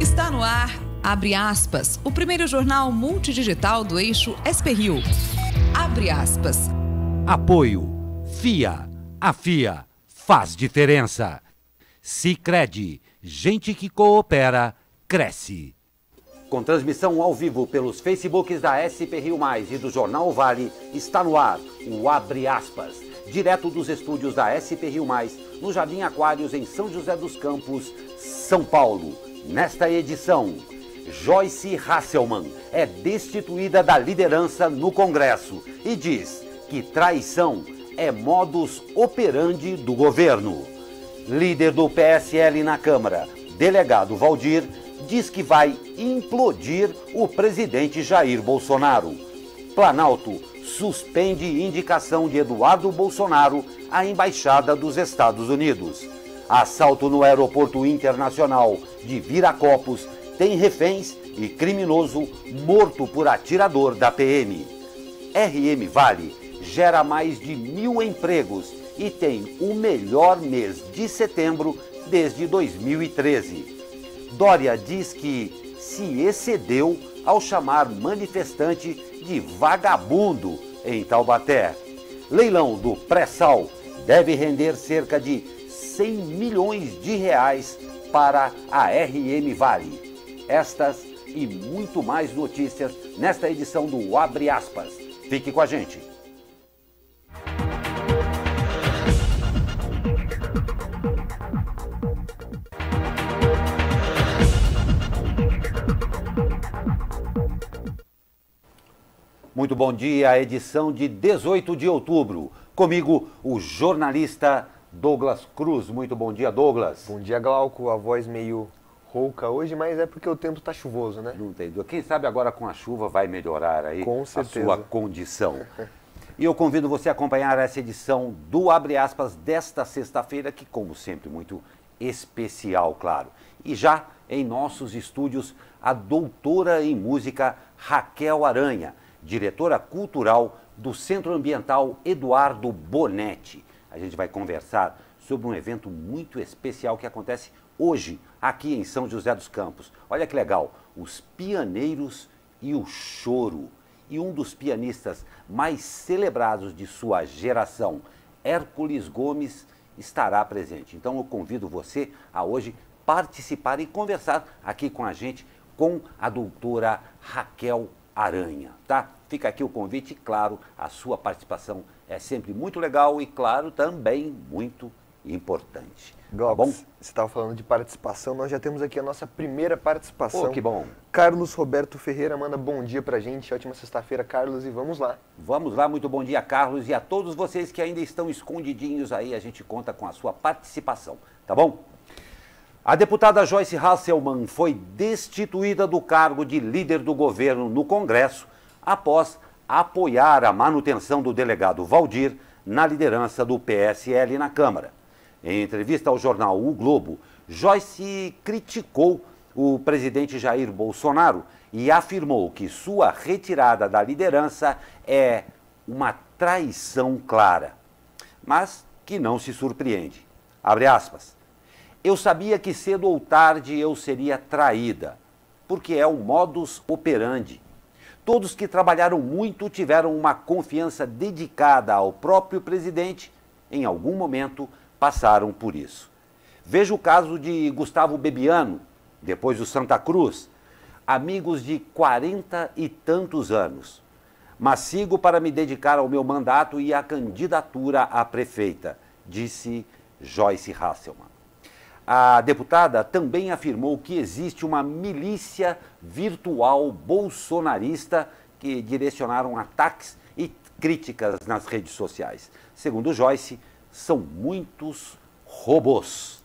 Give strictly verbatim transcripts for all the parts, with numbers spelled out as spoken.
Está no ar, abre aspas, o primeiro jornal multidigital do eixo S P Rio. Abre aspas. Apoio. FIA. A FIA faz diferença. Sicredi. Gente que coopera, cresce. Com transmissão ao vivo pelos Facebooks da S P Rio Mais e do Jornal Vale, está no ar o Abre Aspas, direto dos estúdios da S P Rio Mais, no Jardim Aquários, em São José dos Campos, São Paulo. Nesta edição, Joyce Hasselmann é destituída da liderança no Congresso e diz que traição é modus operandi do governo. Líder do P S L na Câmara, delegado Valdir, diz que vai implodir o presidente Jair Bolsonaro. Planalto suspende indicação de Eduardo Bolsonaro à Embaixada dos Estados Unidos. Assalto no Aeroporto Internacional de Viracopos tem reféns e criminoso morto por atirador da P M. R M Vale gera mais de mil empregos e tem o melhor mês de setembro desde dois mil e treze. Dória diz que se excedeu ao chamar manifestante de vagabundo em Taubaté. Leilão do pré-sal deve render cerca de cem milhões de reais para a R M Vale. Estas e muito mais notícias nesta edição do Abre Aspas. Fique com a gente. Muito bom dia, edição de dezoito de outubro. Comigo, o jornalista Douglas Cruz. Muito bom dia, Douglas. Bom dia, Glauco. A voz meio rouca hoje, mas é porque o tempo está chuvoso, né? Não tem dúvida. Quem sabe agora com a chuva vai melhorar aí com a certeza. sua condição. E eu convido você a acompanhar essa edição do Abre Aspas desta sexta-feira, que, como sempre, muito especial, claro. E já em nossos estúdios, a doutora em música Raquel Aranha, diretora cultural do Centro Ambiental Eduardo Bonetti. A gente vai conversar sobre um evento muito especial que acontece hoje, aqui em São José dos Campos. Olha que legal, os Pianeiros e o Choro. E um dos pianistas mais celebrados de sua geração, Hércules Gomes, estará presente. Então eu convido você a hoje participar e conversar aqui com a gente, com a doutora Raquel Aranha, tá? Fica aqui o convite, claro, a sua participação é sempre muito legal e, claro, também muito importante. Glauco, tá bom? Você estava falando de participação, nós já temos aqui a nossa primeira participação. Pô, que bom. Carlos Roberto Ferreira manda bom dia pra gente, ótima sexta-feira, Carlos, e vamos lá. Vamos lá, muito bom dia, Carlos, e a todos vocês que ainda estão escondidinhos aí, a gente conta com a sua participação, tá bom? A deputada Joyce Hasselmann foi destituída do cargo de líder do governo no Congresso após apoiar a manutenção do delegado Valdir na liderança do P S L na Câmara. Em entrevista ao jornal O Globo, Joyce criticou o presidente Jair Bolsonaro e afirmou que sua retirada da liderança é uma traição clara, mas que não se surpreende. Abre aspas. Eu sabia que cedo ou tarde eu seria traída, porque é o modus operandi. Todos que trabalharam muito tiveram uma confiança dedicada ao próprio presidente, em algum momento passaram por isso. Veja o caso de Gustavo Bebiano, depois do Santa Cruz, amigos de quarenta e tantos anos. Mas sigo para me dedicar ao meu mandato e à candidatura à prefeita, disse Joyce Hasselmann. A deputada também afirmou que existe uma milícia virtual bolsonarista que direcionaram ataques e críticas nas redes sociais. Segundo Joyce, são muitos robôs.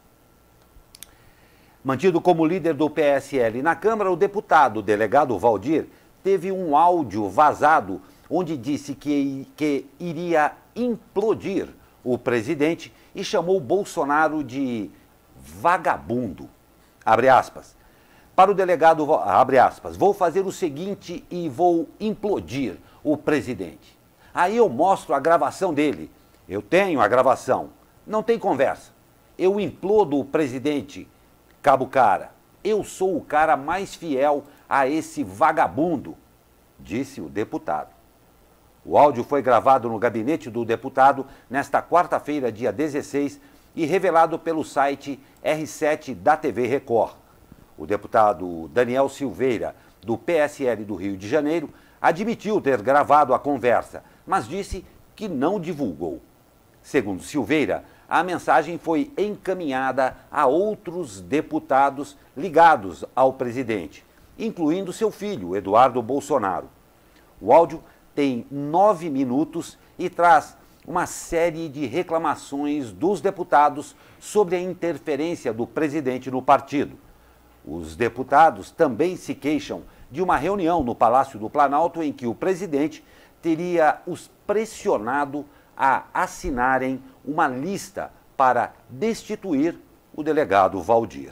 Mantido como líder do P S L na Câmara, o deputado delegado Valdir teve um áudio vazado onde disse que, que iria implodir o presidente e chamou Bolsonaro de vagabundo. Abre aspas. Para o delegado, abre aspas, vou fazer o seguinte e vou implodir o presidente. Aí eu mostro a gravação dele. Eu tenho a gravação. Não tem conversa. Eu implodo o presidente Cabo Cara. Eu sou o cara mais fiel a esse vagabundo, disse o deputado. O áudio foi gravado no gabinete do deputado nesta quarta-feira, dia dezesseis, e revelado pelo site R sete da T V Record. O deputado Daniel Silveira, do P S L do Rio de Janeiro, admitiu ter gravado a conversa, mas disse que não divulgou. Segundo Silveira, a mensagem foi encaminhada a outros deputados ligados ao presidente, incluindo seu filho, Eduardo Bolsonaro. O áudio tem nove minutos e traz uma série de reclamações dos deputados sobre a interferência do presidente no partido. Os deputados também se queixam de uma reunião no Palácio do Planalto em que o presidente teria os pressionado a assinarem uma lista para destituir o delegado Valdir.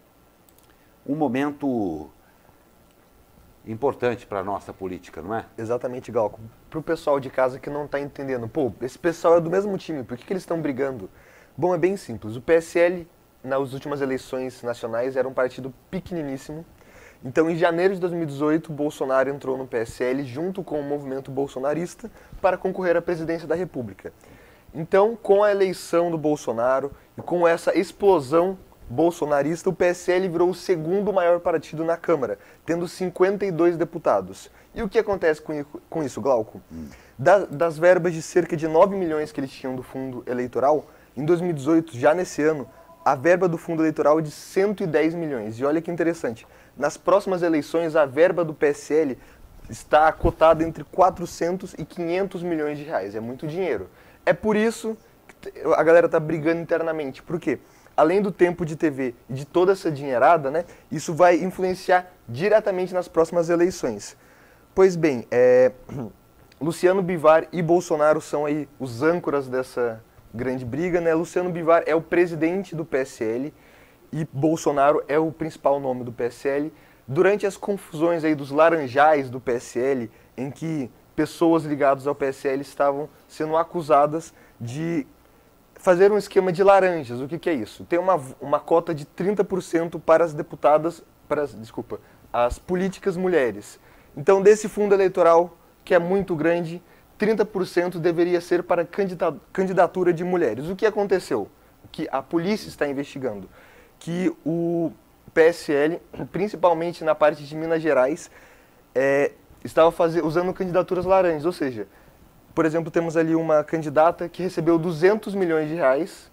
Um momento importante para a nossa política, não é? Exatamente, Galco. Para o pessoal de casa que não está entendendo, pô, esse pessoal é do mesmo time, por que, que eles estão brigando? Bom, é bem simples. O P S L, nas últimas eleições nacionais, era um partido pequeniníssimo. Então, em janeiro de dois mil e dezoito, Bolsonaro entrou no P S L junto com o movimento bolsonarista para concorrer à presidência da República. Então, com a eleição do Bolsonaro e com essa explosão bolsonarista, o P S L virou o segundo maior partido na Câmara, tendo cinquenta e dois deputados. E o que acontece com isso, Glauco? Hum. Da, das verbas de cerca de nove milhões que eles tinham do fundo eleitoral, em dois mil e dezoito, já nesse ano, a verba do fundo eleitoral é de cento e dez milhões. E olha que interessante, nas próximas eleições a verba do P S L está cotada entre quatrocentos e quinhentos milhões de reais. É muito dinheiro. É por isso que a galera está brigando internamente. Por quê? Além do tempo de T V e de toda essa dinheirada, né, isso vai influenciar diretamente nas próximas eleições. Pois bem, é, Luciano Bivar e Bolsonaro são aí os âncoras dessa grande briga, né? Luciano Bivar é o presidente do P S L e Bolsonaro é o principal nome do P S L. Durante as confusões aí dos laranjais do P S L, em que pessoas ligadas ao P S L estavam sendo acusadas de fazer um esquema de laranjas. O que, que é isso? Tem uma, uma cota de trinta por cento para as deputadas, para as, desculpa, as políticas mulheres. Então, desse fundo eleitoral, que é muito grande, trinta por cento deveria ser para candidatura de mulheres. O que aconteceu? O que a polícia está investigando? Que o P S L, principalmente na parte de Minas Gerais, é, estava fazer, usando candidaturas laranjas, ou seja, por exemplo, temos ali uma candidata que recebeu duzentos milhões de reais,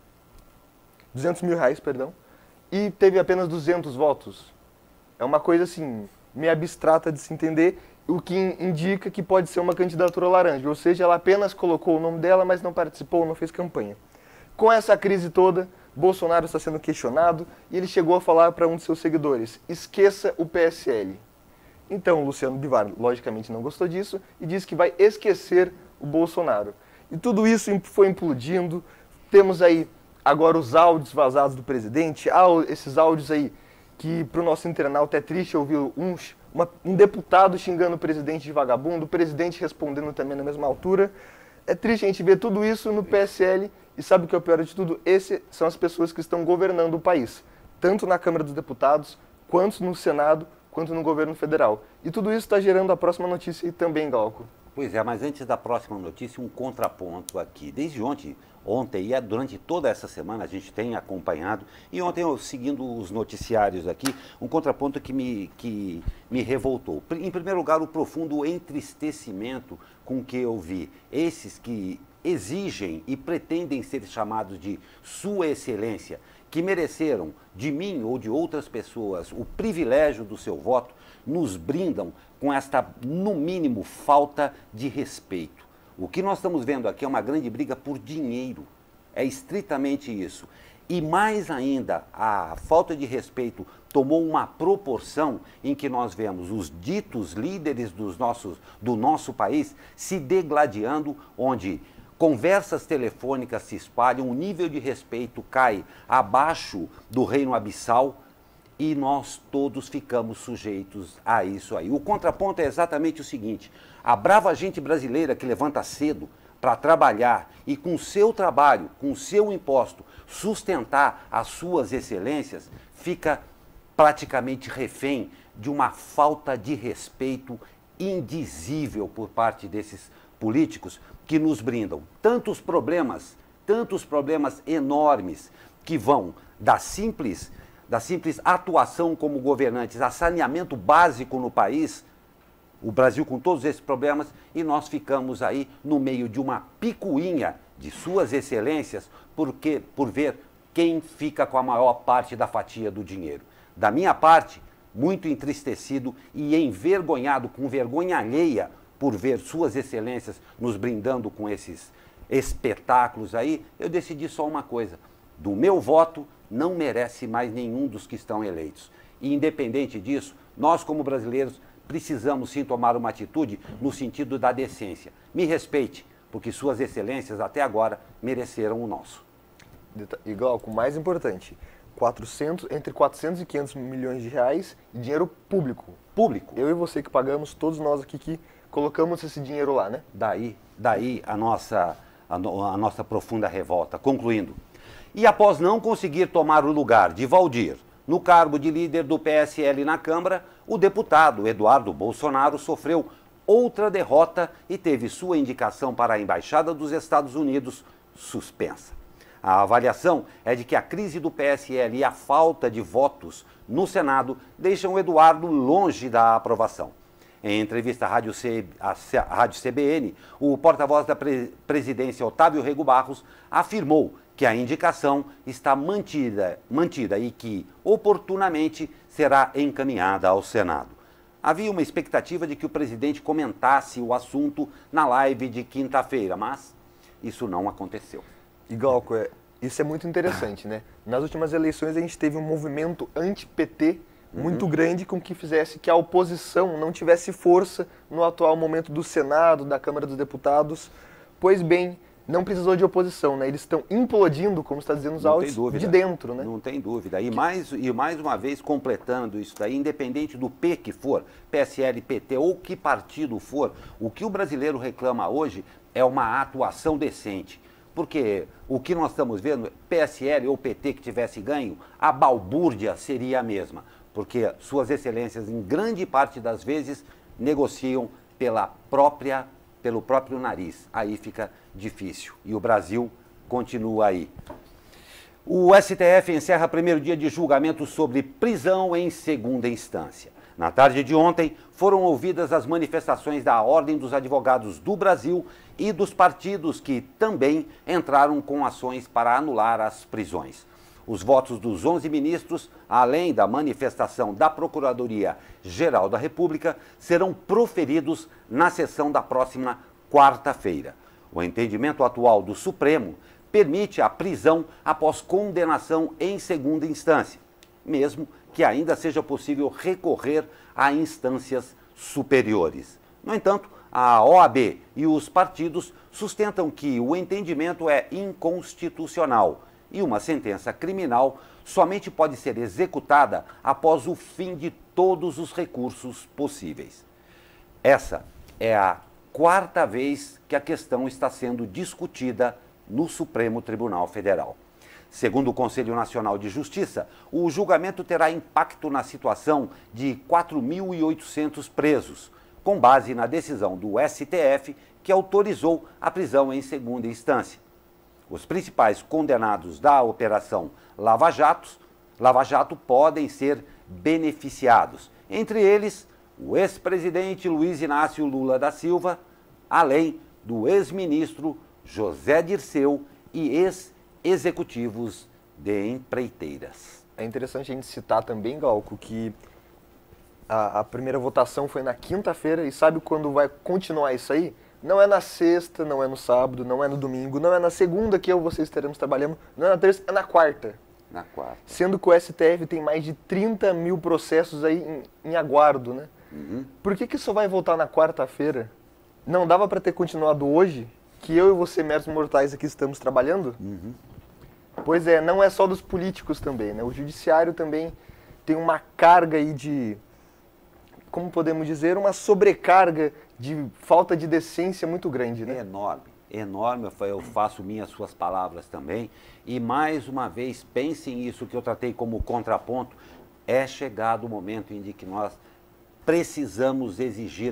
duzentos mil reais, perdão, e teve apenas duzentos votos. É uma coisa assim, meio abstrata de se entender, o que indica que pode ser uma candidatura laranja, ou seja, ela apenas colocou o nome dela, mas não participou, não fez campanha. Com essa crise toda, Bolsonaro está sendo questionado e ele chegou a falar para um de seus seguidores, esqueça o P S L. Então, o Luciano Bivar, logicamente, não gostou disso e disse que vai esquecer o Bolsonaro. E tudo isso foi implodindo. Temos aí agora os áudios vazados do presidente, esses áudios aí que para o nosso internauta é triste ouvir um, uma, um deputado xingando o presidente de vagabundo, o presidente respondendo também na mesma altura. É triste a gente ver tudo isso no P S L e sabe o que é o pior de tudo? Essas são as pessoas que estão governando o país, tanto na Câmara dos Deputados, quanto no Senado, quanto no governo federal. E tudo isso está gerando a próxima notícia aí também, Glauco. Pois é, mas antes da próxima notícia, um contraponto aqui. Desde ontem, ontem e durante toda essa semana a gente tem acompanhado, e ontem eu seguindo os noticiários aqui, um contraponto que me, que me revoltou. Em primeiro lugar, o profundo entristecimento com que eu vi esses que exigem e pretendem ser chamados de Sua Excelência, que mereceram de mim ou de outras pessoas o privilégio do seu voto, nos brindam com esta, no mínimo, falta de respeito. O que nós estamos vendo aqui é uma grande briga por dinheiro. É estritamente isso. E mais ainda, a falta de respeito tomou uma proporção em que nós vemos os ditos líderes dos nossos, do nosso país se degladiando, onde conversas telefônicas se espalham, o nível de respeito cai abaixo do reino abissal, e nós todos ficamos sujeitos a isso aí. O contraponto é exatamente o seguinte: a brava gente brasileira que levanta cedo para trabalhar e com o seu trabalho, com o seu imposto, sustentar as suas excelências, fica praticamente refém de uma falta de respeito indizível por parte desses políticos que nos brindam tantos problemas, tantos problemas enormes que vão da simples, da simples atuação como governantes a saneamento básico no país, o Brasil com todos esses problemas, e nós ficamos aí no meio de uma picuinha de suas excelências porque, por ver quem fica com a maior parte da fatia do dinheiro. Da minha parte, muito entristecido e envergonhado, com vergonha alheia, por ver suas excelências nos brindando com esses espetáculos aí, eu decidi só uma coisa: do meu voto não merece mais nenhum dos que estão eleitos. E independente disso, nós como brasileiros precisamos sim tomar uma atitude no sentido da decência. Me respeite, porque suas excelências até agora mereceram o nosso. Igual, o mais importante, quatrocentos, entre quatrocentos e quinhentos milhões de reais de dinheiro público. Público. Eu e você que pagamos, todos nós aqui que colocamos esse dinheiro lá, né? Daí, daí a nossa, a, no, a nossa profunda revolta. Concluindo, e após não conseguir tomar o lugar de Valdir no cargo de líder do P S L na Câmara, o deputado Eduardo Bolsonaro sofreu outra derrota e teve sua indicação para a Embaixada dos Estados Unidos suspensa. A avaliação é de que a crise do P S L e a falta de votos no Senado deixam Eduardo longe da aprovação. Em entrevista à Rádio, C... à Rádio C B N, o porta-voz da pre... presidência, Otávio Rego Barros, afirmou que a indicação está mantida, mantida e que, oportunamente, será encaminhada ao Senado. Havia uma expectativa de que o presidente comentasse o assunto na live de quinta-feira, mas isso não aconteceu. Igual, isso é muito interessante, né? Nas últimas eleições a gente teve um movimento anti-P T muito uhum. grande, com que fizesse que a oposição não tivesse força no atual momento do Senado, da Câmara dos Deputados. Pois bem, não precisou de oposição, né? Eles estão implodindo, como está dizendo os áudios, de dentro, né? Não tem dúvida. E mais, e mais uma vez, completando isso daí, independente do P que for, P S L, P T ou que partido for, o que o brasileiro reclama hoje é uma atuação decente. Porque o que nós estamos vendo, P S L ou P T que tivesse ganho, a balbúrdia seria a mesma. Porque suas excelências, em grande parte das vezes, negociam pela própria, pelo próprio nariz. Aí fica difícil. E o Brasil continua aí. O S T F encerra primeiro dia de julgamento sobre prisão em segunda instância. Na tarde de ontem, foram ouvidas as manifestações da Ordem dos Advogados do Brasil e dos partidos que também entraram com ações para anular as prisões. Os votos dos onze ministros, além da manifestação da Procuradoria-Geral da República, serão proferidos na sessão da próxima quarta-feira. O entendimento atual do Supremo permite a prisão após condenação em segunda instância, mesmo que ainda seja possível recorrer a instâncias superiores. No entanto, a O A B e os partidos sustentam que o entendimento é inconstitucional e uma sentença criminal somente pode ser executada após o fim de todos os recursos possíveis. Essa é a quarta vez que a questão está sendo discutida no Supremo Tribunal Federal. Segundo o Conselho Nacional de Justiça, o julgamento terá impacto na situação de quatro mil e oitocentos presos, com base na decisão do S T F que autorizou a prisão em segunda instância. Os principais condenados da Operação Lava Jato, Lava Jato podem ser beneficiados, entre eles o ex-presidente Luiz Inácio Lula da Silva, além do ex-ministro José Dirceu e ex-executivos de empreiteiras. É interessante a gente citar também, Galco, que a, a primeira votação foi na quinta-feira e sabe quando vai continuar isso aí? Não é na sexta, não é no sábado, não é no domingo, não é na segunda que eu e vocês estaremos trabalhando, não é na terça, é na quarta. Na quarta. Sendo que o S T F tem mais de trinta mil processos aí em, em aguardo, né? Uhum. Por que que só vai voltar na quarta-feira? Não dava para ter continuado hoje, que eu e você, meros mortais, aqui estamos trabalhando? Uhum. Pois é, não é só dos políticos também, né? O judiciário também tem uma carga aí de, como podemos dizer, uma sobrecarga de falta de decência muito grande, né? É enorme, enorme. Eu faço minhas suas palavras também. E mais uma vez, pensem isso que eu tratei como contraponto. é chegado o momento em que nós precisamos exigir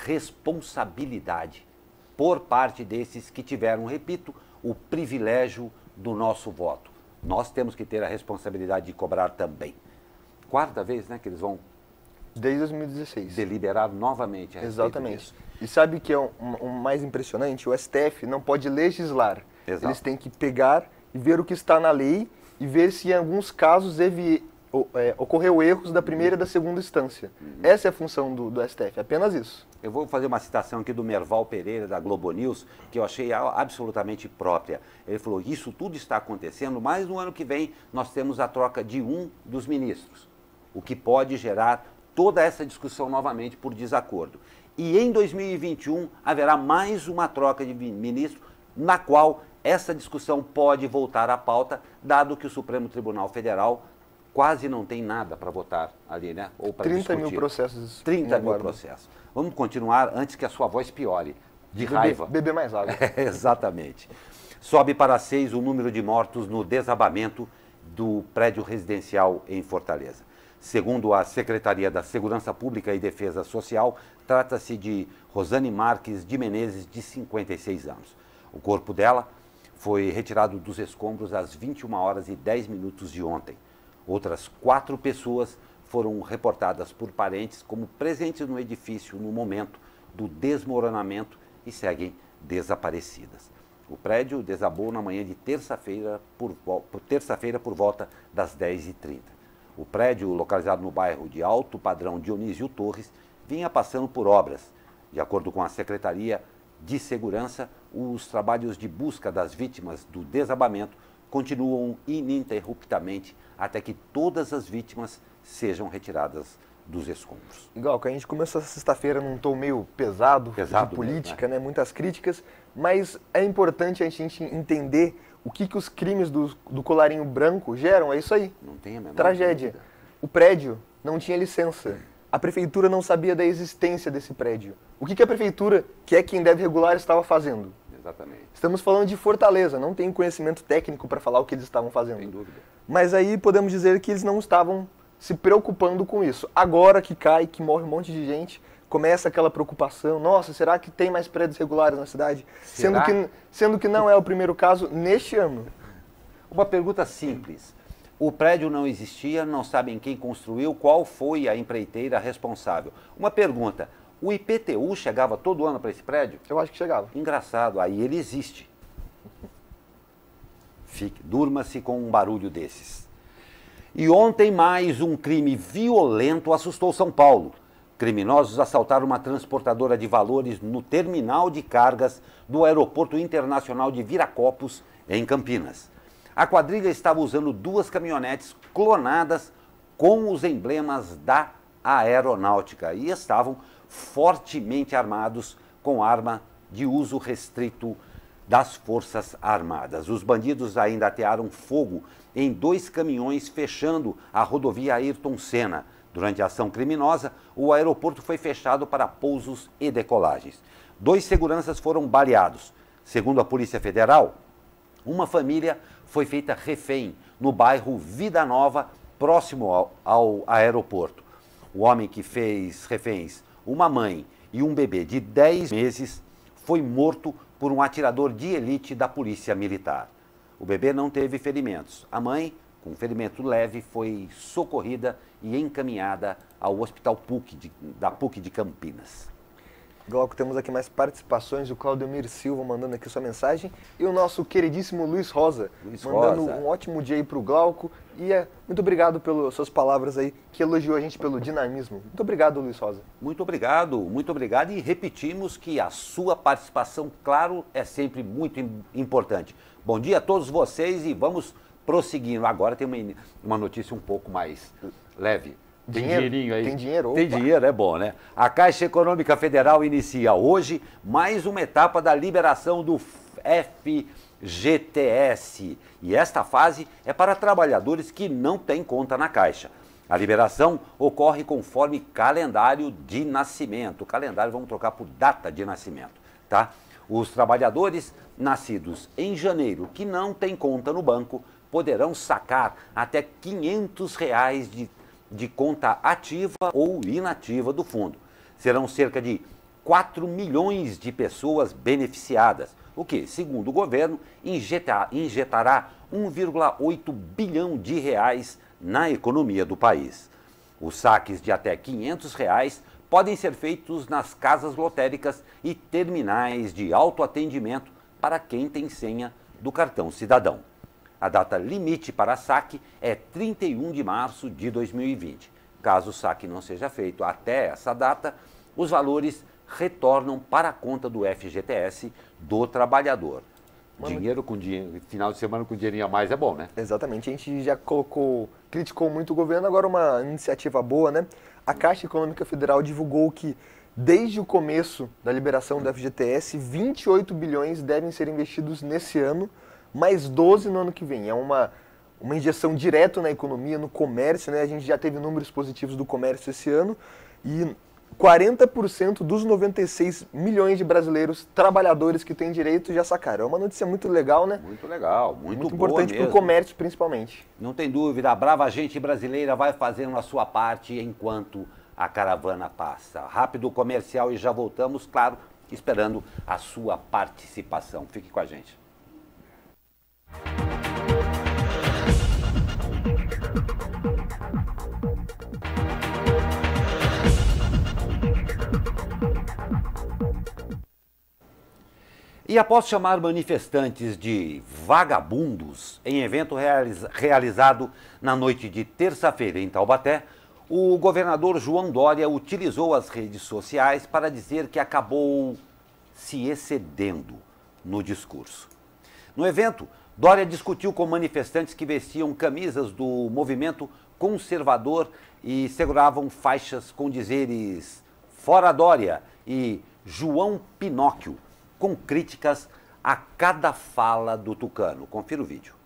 responsabilidade por parte desses que tiveram, repito, o privilégio do nosso voto. Nós temos que ter a responsabilidade de cobrar também. Quarta vez, né, que eles vão... Desde dois mil e dezesseis. Deliberar novamente a respeito Exatamente. disso. E sabe o que é o um, um mais impressionante? O S T F não pode legislar. Exato. Eles têm que pegar e ver o que está na lei e ver se em alguns casos evi, é, ocorreu erros da primeira e da segunda instância. Uhum. Essa é a função do, do S T F, apenas isso. Eu vou fazer uma citação aqui do Merval Pereira, da Globo News, que eu achei absolutamente própria. Ele falou, isso tudo está acontecendo, mas no ano que vem nós temos a troca de um dos ministros, o que pode gerar toda essa discussão novamente por desacordo. E em dois mil e vinte e um haverá mais uma troca de ministro, na qual essa discussão pode voltar à pauta, dado que o Supremo Tribunal Federal quase não tem nada para votar ali, né? Ou para discutir. trinta mil processos. trinta mil processos. Vamos continuar antes que a sua voz piore, de Bebe, raiva. Beber mais água. É, exatamente. Sobe para seis o número de mortos no desabamento do prédio residencial em Fortaleza. Segundo a Secretaria da Segurança Pública e Defesa Social, trata-se de Rosane Marques de Menezes, de cinquenta e seis anos. O corpo dela foi retirado dos escombros às vinte e uma horas e dez minutos de ontem. Outras quatro pessoas foram reportadas por parentes como presentes no edifício no momento do desmoronamento e seguem desaparecidas. O prédio desabou na manhã de terça-feira por, por, terça-feira por volta das dez e trinta. O prédio, localizado no bairro de Alto Padrão Dionísio Torres, vinha passando por obras. De acordo com a Secretaria de Segurança, os trabalhos de busca das vítimas do desabamento continuam ininterruptamente até que todas as vítimas sejam retiradas dos escombros. Igual, que a gente começou essa sexta-feira num tom meio pesado, pesado de política, mesmo, né? né? Muitas críticas, mas é importante a gente entender o que, que os crimes do, do colarinho branco geram, é isso aí. Não tem a menor tragédia. dúvida. O prédio não tinha licença. A prefeitura não sabia da existência desse prédio. O que, que a prefeitura, que é quem deve regular, estava fazendo? Exatamente. Estamos falando de Fortaleza, não tem conhecimento técnico para falar o que eles estavam fazendo. Sem dúvida. Mas aí podemos dizer que eles não estavam se preocupando com isso. Agora que cai, que morre um monte de gente, começa aquela preocupação. Nossa, será que tem mais prédios regulares na cidade? Sendo que, sendo que não é o primeiro caso neste ano. Uma pergunta simples. O prédio não existia, não sabem quem construiu, qual foi a empreiteira responsável. Uma pergunta, o I P T U chegava todo ano para esse prédio? Eu acho que chegava. Engraçado, aí ele existe. Fique, durma-se com um barulho desses. E ontem mais um crime violento assustou São Paulo. Criminosos assaltaram uma transportadora de valores no terminal de cargas do Aeroporto Internacional de Viracopos, em Campinas. A quadrilha estava usando duas caminhonetes clonadas com os emblemas da aeronáutica e estavam fortemente armados com arma de uso restrito das Forças Armadas. Os bandidos ainda atearam fogo em dois caminhões fechando a rodovia Ayrton Senna. Durante a ação criminosa, o aeroporto foi fechado para pousos e decolagens. Dois seguranças foram baleados. Segundo a Polícia Federal, uma família foi feita refém no bairro Vida Nova, próximo ao, ao aeroporto. O homem que fez reféns, uma mãe e um bebê de dez meses, foi morto por um atirador de elite da Polícia Militar. O bebê não teve ferimentos. A mãe, com ferimento leve, foi socorrida e encaminhada ao Hospital P U C de, da P U C de Campinas. Glauco, temos aqui mais participações, o Claudemir Silva mandando aqui sua mensagem e o nosso queridíssimo Luiz Rosa, Luiz mandando Rosa. um ótimo dia aí pro Glauco e é, muito obrigado pelas suas palavras aí, que elogiou a gente pelo dinamismo. Muito obrigado, Luiz Rosa. Muito obrigado, muito obrigado e repetimos que a sua participação, claro, é sempre muito importante. Bom dia a todos vocês e vamos prosseguindo. Agora tem uma, uma notícia um pouco mais leve. Tem Dinheiro? dinheirinho aí? Tem dinheiro? Tem Opa. dinheiro, é bom, né? A Caixa Econômica Federal inicia hoje mais uma etapa da liberação do F G T S. E esta fase é para trabalhadores que não têm conta na Caixa. A liberação ocorre conforme calendário de nascimento. O calendário vamos trocar por data de nascimento, tá? Os trabalhadores nascidos em janeiro que não têm conta no banco poderão sacar até quinhentos reais de de conta ativa ou inativa do fundo. Serão cerca de quatro milhões de pessoas beneficiadas, o que, segundo o governo, injetar, injetará um vírgula oito bilhão de reais na economia do país. Os saques de até quinhentos reais podem ser feitos nas casas lotéricas e terminais de autoatendimento para quem tem senha do cartão cidadão. A data limite para saque é trinta e um de março de dois mil e vinte. Caso o saque não seja feito até essa data, os valores retornam para a conta do F G T S do trabalhador. Mano, dinheiro com dinheiro, final de semana com dinheirinho a mais é bom, né? Exatamente, a gente já colocou, criticou muito o governo, agora uma iniciativa boa, né? A Caixa Econômica Federal divulgou que desde o começo da liberação do F G T S, vinte e oito bilhões devem ser investidos nesse ano, mais doze no ano que vem. É uma, uma injeção direta na economia, no comércio, né? A gente já teve números positivos do comércio esse ano e quarenta por cento dos noventa e seis milhões de brasileiros trabalhadores que têm direito já sacaram. É uma notícia muito legal, né? Muito legal, muito, Muito boa importante para mesmo. o comércio, principalmente. Não tem dúvida, a brava gente brasileira vai fazendo a sua parte enquanto a caravana passa. Rápido comercial e já voltamos, claro, esperando a sua participação. Fique com a gente. E após chamar manifestantes de vagabundos em evento realiza- realizado na noite de terça-feira em Taubaté, o governador João Dória utilizou as redes sociais para dizer que acabou se excedendo no discurso. No evento, Dória discutiu com manifestantes que vestiam camisas do movimento conservador e seguravam faixas com dizeres "Fora Dória" e "João Pinóquio", com críticas a cada fala do tucano. Confira o vídeo.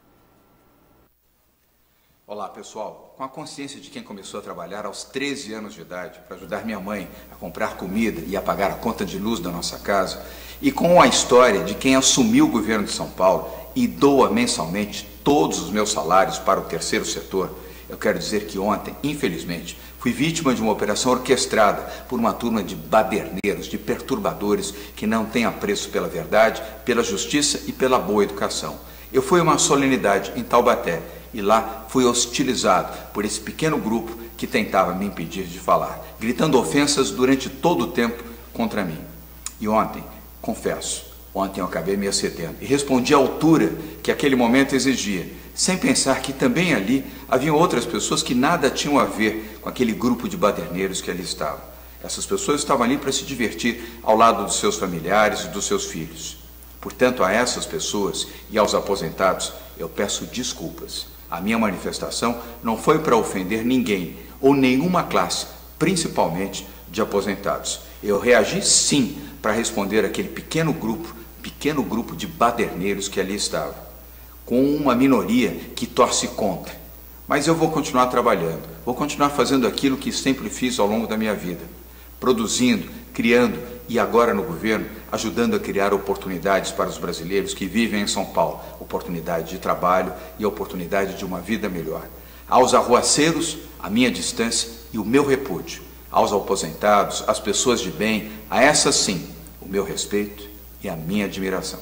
Olá, pessoal. Com a consciência de quem começou a trabalhar aos treze anos de idade para ajudar minha mãe a comprar comida e a pagar a conta de luz da nossa casa, e com a história de quem assumiu o governo de São Paulo e doa mensalmente todos os meus salários para o terceiro setor, eu quero dizer que ontem, infelizmente, fui vítima de uma operação orquestrada por uma turma de baderneiros, de perturbadores que não têm apreço pela verdade, pela justiça e pela boa educação. Eu fui a uma solenidade em Taubaté e lá fui hostilizado por esse pequeno grupo que tentava me impedir de falar, gritando ofensas durante todo o tempo contra mim. E ontem, confesso, ontem eu acabei me excedendo e respondi à altura que aquele momento exigia, sem pensar que também ali haviam outras pessoas que nada tinham a ver com aquele grupo de baderneiros que ali estavam. Essas pessoas estavam ali para se divertir ao lado dos seus familiares e dos seus filhos. Portanto, a essas pessoas e aos aposentados, eu peço desculpas. A minha manifestação não foi para ofender ninguém ou nenhuma classe, principalmente de aposentados. Eu reagi sim para responder àquele pequeno grupo, pequeno grupo de baderneiros que ali estava, com uma minoria que torce contra. Mas eu vou continuar trabalhando, vou continuar fazendo aquilo que sempre fiz ao longo da minha vida, produzindo, criando e agora no governo, ajudando a criar oportunidades para os brasileiros que vivem em São Paulo, oportunidade de trabalho e oportunidade de uma vida melhor. Aos arruaceiros, a minha distância e o meu repúdio. Aos aposentados, às pessoas de bem, a essas sim, o meu respeito e a minha admiração.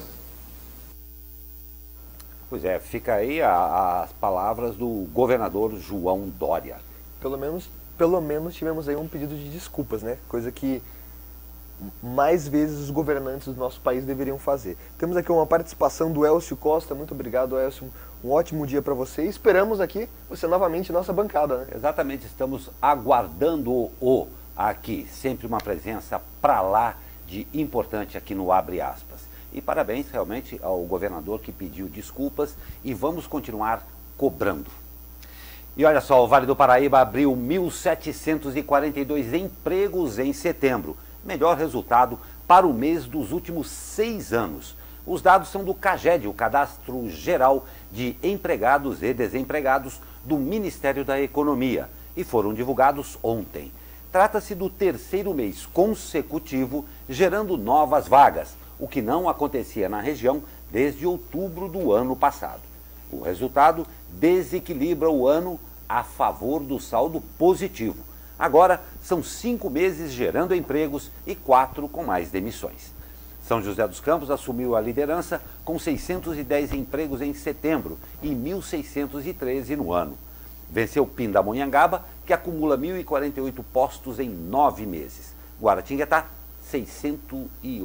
Pois é, fica aí a- as palavras do governador João Dória. Pelo menos, pelo menos tivemos aí um pedido de desculpas, né? Coisa que mais vezes os governantes do nosso país deveriam fazer. Temos aqui uma participação do Elcio Costa. Muito obrigado, Elcio. Um ótimo dia para você. Esperamos aqui você novamente em nossa bancada, né? Exatamente, estamos aguardando-o aqui. Sempre uma presença para lá de importante aqui no Abre Aspas. E parabéns realmente ao governador que pediu desculpas e vamos continuar cobrando. E olha só, o Vale do Paraíba abriu mil setecentos e quarenta e dois empregos em setembro. Melhor resultado para o mês dos últimos seis anos. Os dados são do CAGED, o Cadastro Geral de Empregados e Desempregados do Ministério da Economia, e foram divulgados ontem. Trata-se do terceiro mês consecutivo gerando novas vagas, o que não acontecia na região desde outubro do ano passado. O resultado desequilibra o ano a favor do saldo positivo. Agora, são cinco meses gerando empregos e quatro com mais demissões. São José dos Campos assumiu a liderança com seiscentos e dez empregos em setembro e mil seiscentos e treze no ano. Venceu Pindamonhangaba, que acumula mil e quarenta e oito postos em nove meses. Guaratinguetá, seiscentos e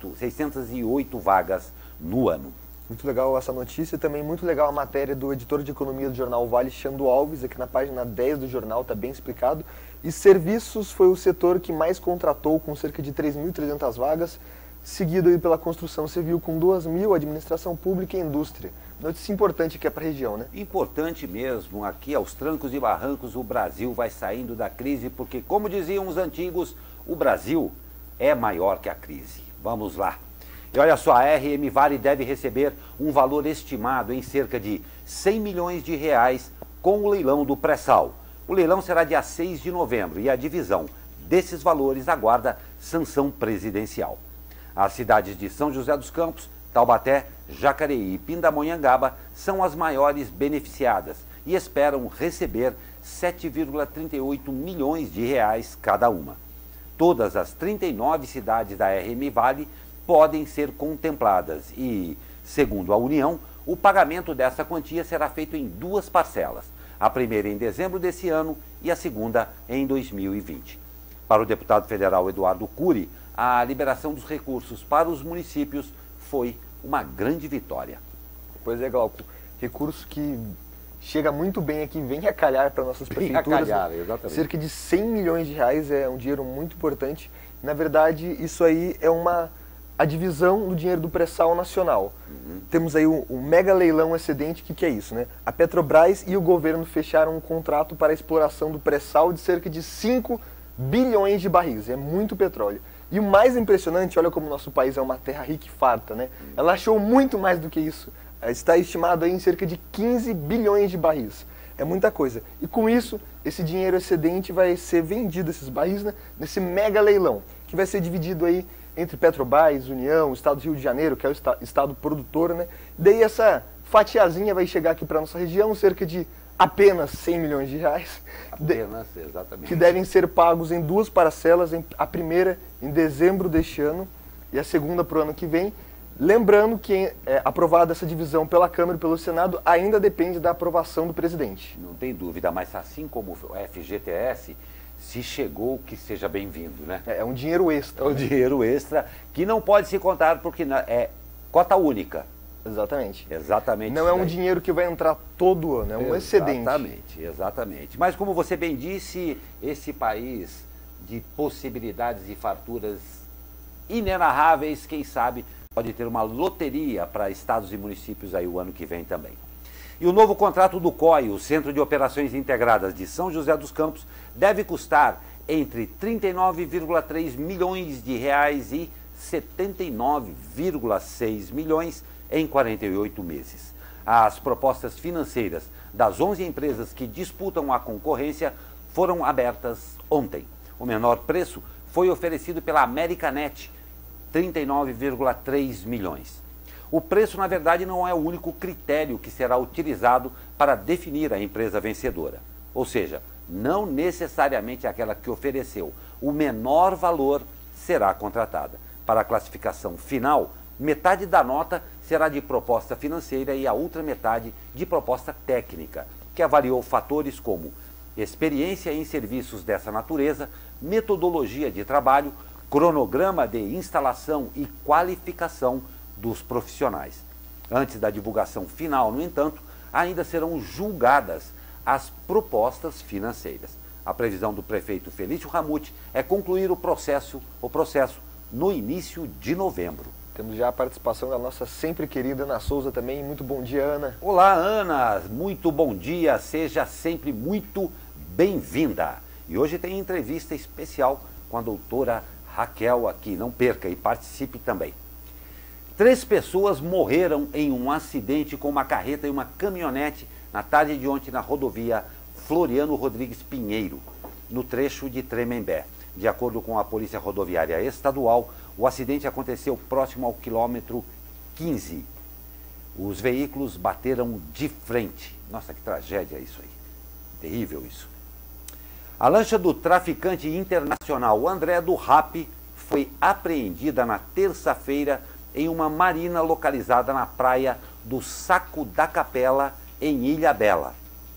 oito vagas no ano. Muito legal essa notícia e também muito legal a matéria do editor de economia do jornal Vale, Xando Alves, aqui na página dez do jornal, está bem explicado. E serviços foi o setor que mais contratou, com cerca de três mil e trezentas vagas, seguido aí pela construção civil com duas mil, administração pública e indústria. Notícia importante que é para a região, né? Importante mesmo, aqui aos trancos e barrancos o Brasil vai saindo da crise, porque como diziam os antigos, o Brasil é maior que a crise. Vamos lá. E olha só, a R M Vale deve receber um valor estimado em cerca de cem milhões de reais com o leilão do pré-sal. O leilão será dia seis de novembro e a divisão desses valores aguarda sanção presidencial. As cidades de São José dos Campos, Taubaté, Jacareí e Pindamonhangaba são as maiores beneficiadas e esperam receber sete vírgula trinta e oito milhões de reais cada uma. Todas as trinta e nove cidades da R M Vale podem ser contempladas e, segundo a União, o pagamento dessa quantia será feito em duas parcelas, a primeira em dezembro desse ano e a segunda em dois mil e vinte. Para o deputado federal Eduardo Cury, a liberação dos recursos para os municípios foi uma grande vitória. Pois é, Glauco, recurso que chega muito bem aqui, vem a calhar para nossas prefeituras. Vem a calhar, exatamente. Cerca de cem milhões de reais é um dinheiro muito importante. Na verdade, isso aí é uma a divisão do dinheiro do pré-sal nacional. Uhum. Temos aí o, o mega leilão excedente, o que, que é isso, né? A Petrobras e o governo fecharam um contrato para a exploração do pré-sal de cerca de cinco bilhões de barris. É muito petróleo. E o mais impressionante, olha como o nosso país é uma terra rica e farta, né? Ela achou muito mais do que isso. Está estimado aí em cerca de quinze bilhões de barris. É muita coisa. E com isso, esse dinheiro excedente vai ser vendido, esses barris, né, nesse mega leilão, que vai ser dividido aí entre Petrobras, União, Estado do Rio de Janeiro, que é o esta, estado produtor, né? Daí essa fatiazinha vai chegar aqui para a nossa região, cerca de apenas cem milhões de reais. Apenas, exatamente. Que devem ser pagos em duas parcelas, a primeira em dezembro deste ano e a segunda para o ano que vem. Lembrando que, é, aprovada essa divisão pela Câmara e pelo Senado, ainda depende da aprovação do presidente. Não tem dúvida, mas assim como o F G T S, se chegou, que seja bem-vindo, né? É, é um dinheiro extra. É um né? dinheiro extra que não pode se contar porque é cota única. Exatamente. Exatamente. Não é um dinheiro que vai entrar todo ano, é um excedente. Exatamente, exatamente. Mas como você bem disse, esse país de possibilidades e farturas inenarráveis, quem sabe pode ter uma loteria para estados e municípios aí o ano que vem também. E o novo contrato do C O I, o Centro de Operações Integradas de São José dos Campos, deve custar entre trinta e nove vírgula três milhões de reais e setenta e nove vírgula seis milhões em quarenta e oito meses. As propostas financeiras das onze empresas que disputam a concorrência foram abertas ontem. O menor preço foi oferecido pela Americanet, trinta e nove vírgula três milhões. O preço, na verdade, não é o único critério que será utilizado para definir a empresa vencedora. Ou seja, não necessariamente aquela que ofereceu o menor valor será contratada. Para a classificação final, metade da nota será de proposta financeira e a outra metade de proposta técnica, que avaliou fatores como experiência em serviços dessa natureza, metodologia de trabalho, cronograma de instalação e qualificação dos profissionais. Antes da divulgação final, no entanto, ainda serão julgadas as propostas financeiras. A previsão do prefeito Felício Ramute é concluir o processo, o processo no início de novembro. Temos já a participação da nossa sempre querida Ana Souza também. Muito bom dia, Ana. Olá, Ana. Muito bom dia. Seja sempre muito bem-vinda. E hoje tem entrevista especial com a doutora Raquel aqui. Não perca e participe também. Três pessoas morreram em um acidente com uma carreta e uma caminhonete na tarde de ontem na rodovia Floriano Rodrigues Pinheiro, no trecho de Tremembé. De acordo com a Polícia Rodoviária Estadual, o acidente aconteceu próximo ao quilômetro quinze. Os veículos bateram de frente. Nossa, que tragédia isso aí. Terrível isso. A lancha do traficante internacional André do Rap foi apreendida na terça-feira em uma marina localizada na praia do Saco da Capela, em Ilhabela.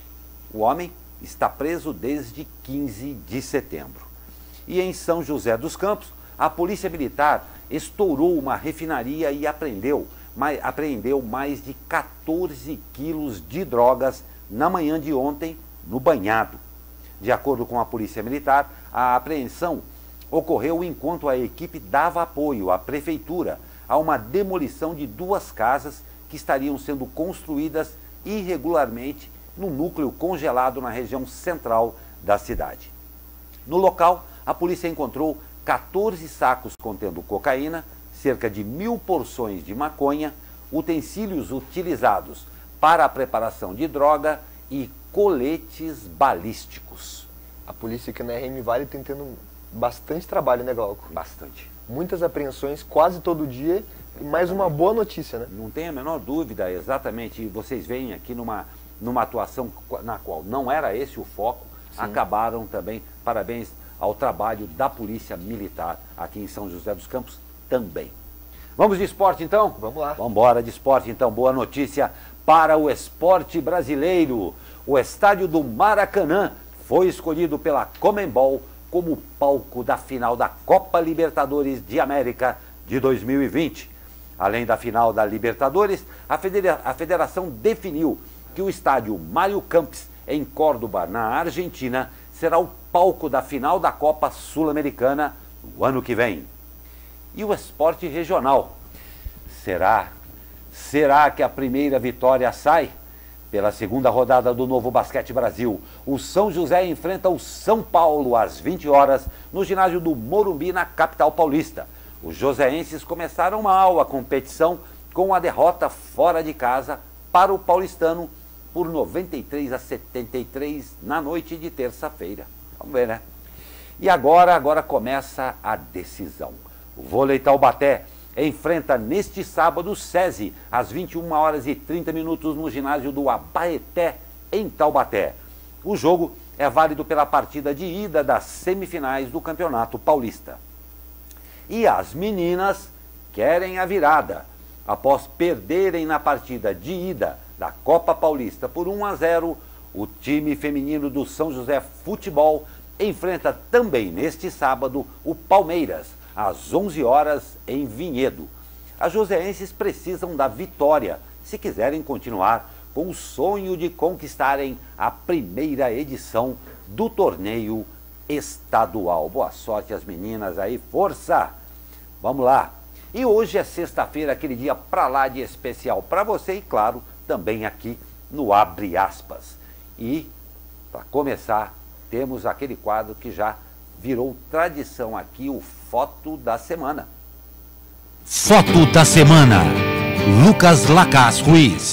O homem está preso desde quinze de setembro. E em São José dos Campos, a Polícia Militar estourou uma refinaria e apreendeu, mais, apreendeu mais de quatorze quilos de drogas na manhã de ontem, no Banhado. De acordo com a Polícia Militar, a apreensão ocorreu enquanto a equipe dava apoio à Prefeitura a uma demolição de duas casas que estariam sendo construídas irregularmente no núcleo congelado na região central da cidade. No local, a polícia encontrou quatorze sacos contendo cocaína, cerca de mil porções de maconha, utensílios utilizados para a preparação de droga e coletes balísticos. A polícia aqui na R M Vale tem tendo bastante trabalho, né, Glauco? Bastante. Muitas apreensões quase todo dia e mais uma boa notícia, né? Não tem a menor dúvida, exatamente. Vocês veem aqui numa, numa atuação na qual não era esse o foco, sim, acabaram também. Parabéns ao trabalho da Polícia Militar aqui em São José dos Campos também. Vamos de esporte então? Vamos lá. Vamos embora de esporte então. Boa notícia para o esporte brasileiro. O estádio do Maracanã foi escolhido pela Conmebol como palco da final da Copa Libertadores de América de dois mil e vinte. Além da final da Libertadores, a, federa a federação definiu que o estádio Mário Kempes, em Córdoba, na Argentina, será o palco da final da Copa Sul-Americana no ano que vem. E o esporte regional? Será? Será que a primeira vitória sai? Pela segunda rodada do Novo Basquete Brasil, o São José enfrenta o São Paulo às vinte horas no ginásio do Morumbi, na capital paulista. Os joseenses começaram mal a competição com a derrota fora de casa para o paulistano por noventa e três a setenta e três na noite de terça-feira. Vamos ver, né? E agora, agora começa a decisão. O Vôlei Taubaté enfrenta neste sábado o SESI, às vinte e uma horas e trinta minutos, no ginásio do Abaeté, em Taubaté. O jogo é válido pela partida de ida das semifinais do Campeonato Paulista. E as meninas querem a virada. Após perderem na partida de ida da Copa Paulista por um a zero, o time feminino do São José Futebol enfrenta também neste sábado o Palmeiras, às onze horas, em Vinhedo. As joseenses precisam da vitória se quiserem continuar com o sonho de conquistarem a primeira edição do torneio estadual. Boa sorte às meninas aí, força! Vamos lá! E hoje é sexta-feira, aquele dia pra lá de especial para você e, claro, também aqui no Abre Aspas. E, para começar, temos aquele quadro que já virou tradição aqui, o Foto da Semana. Foto da Semana. Lucas Lacaz Ruiz.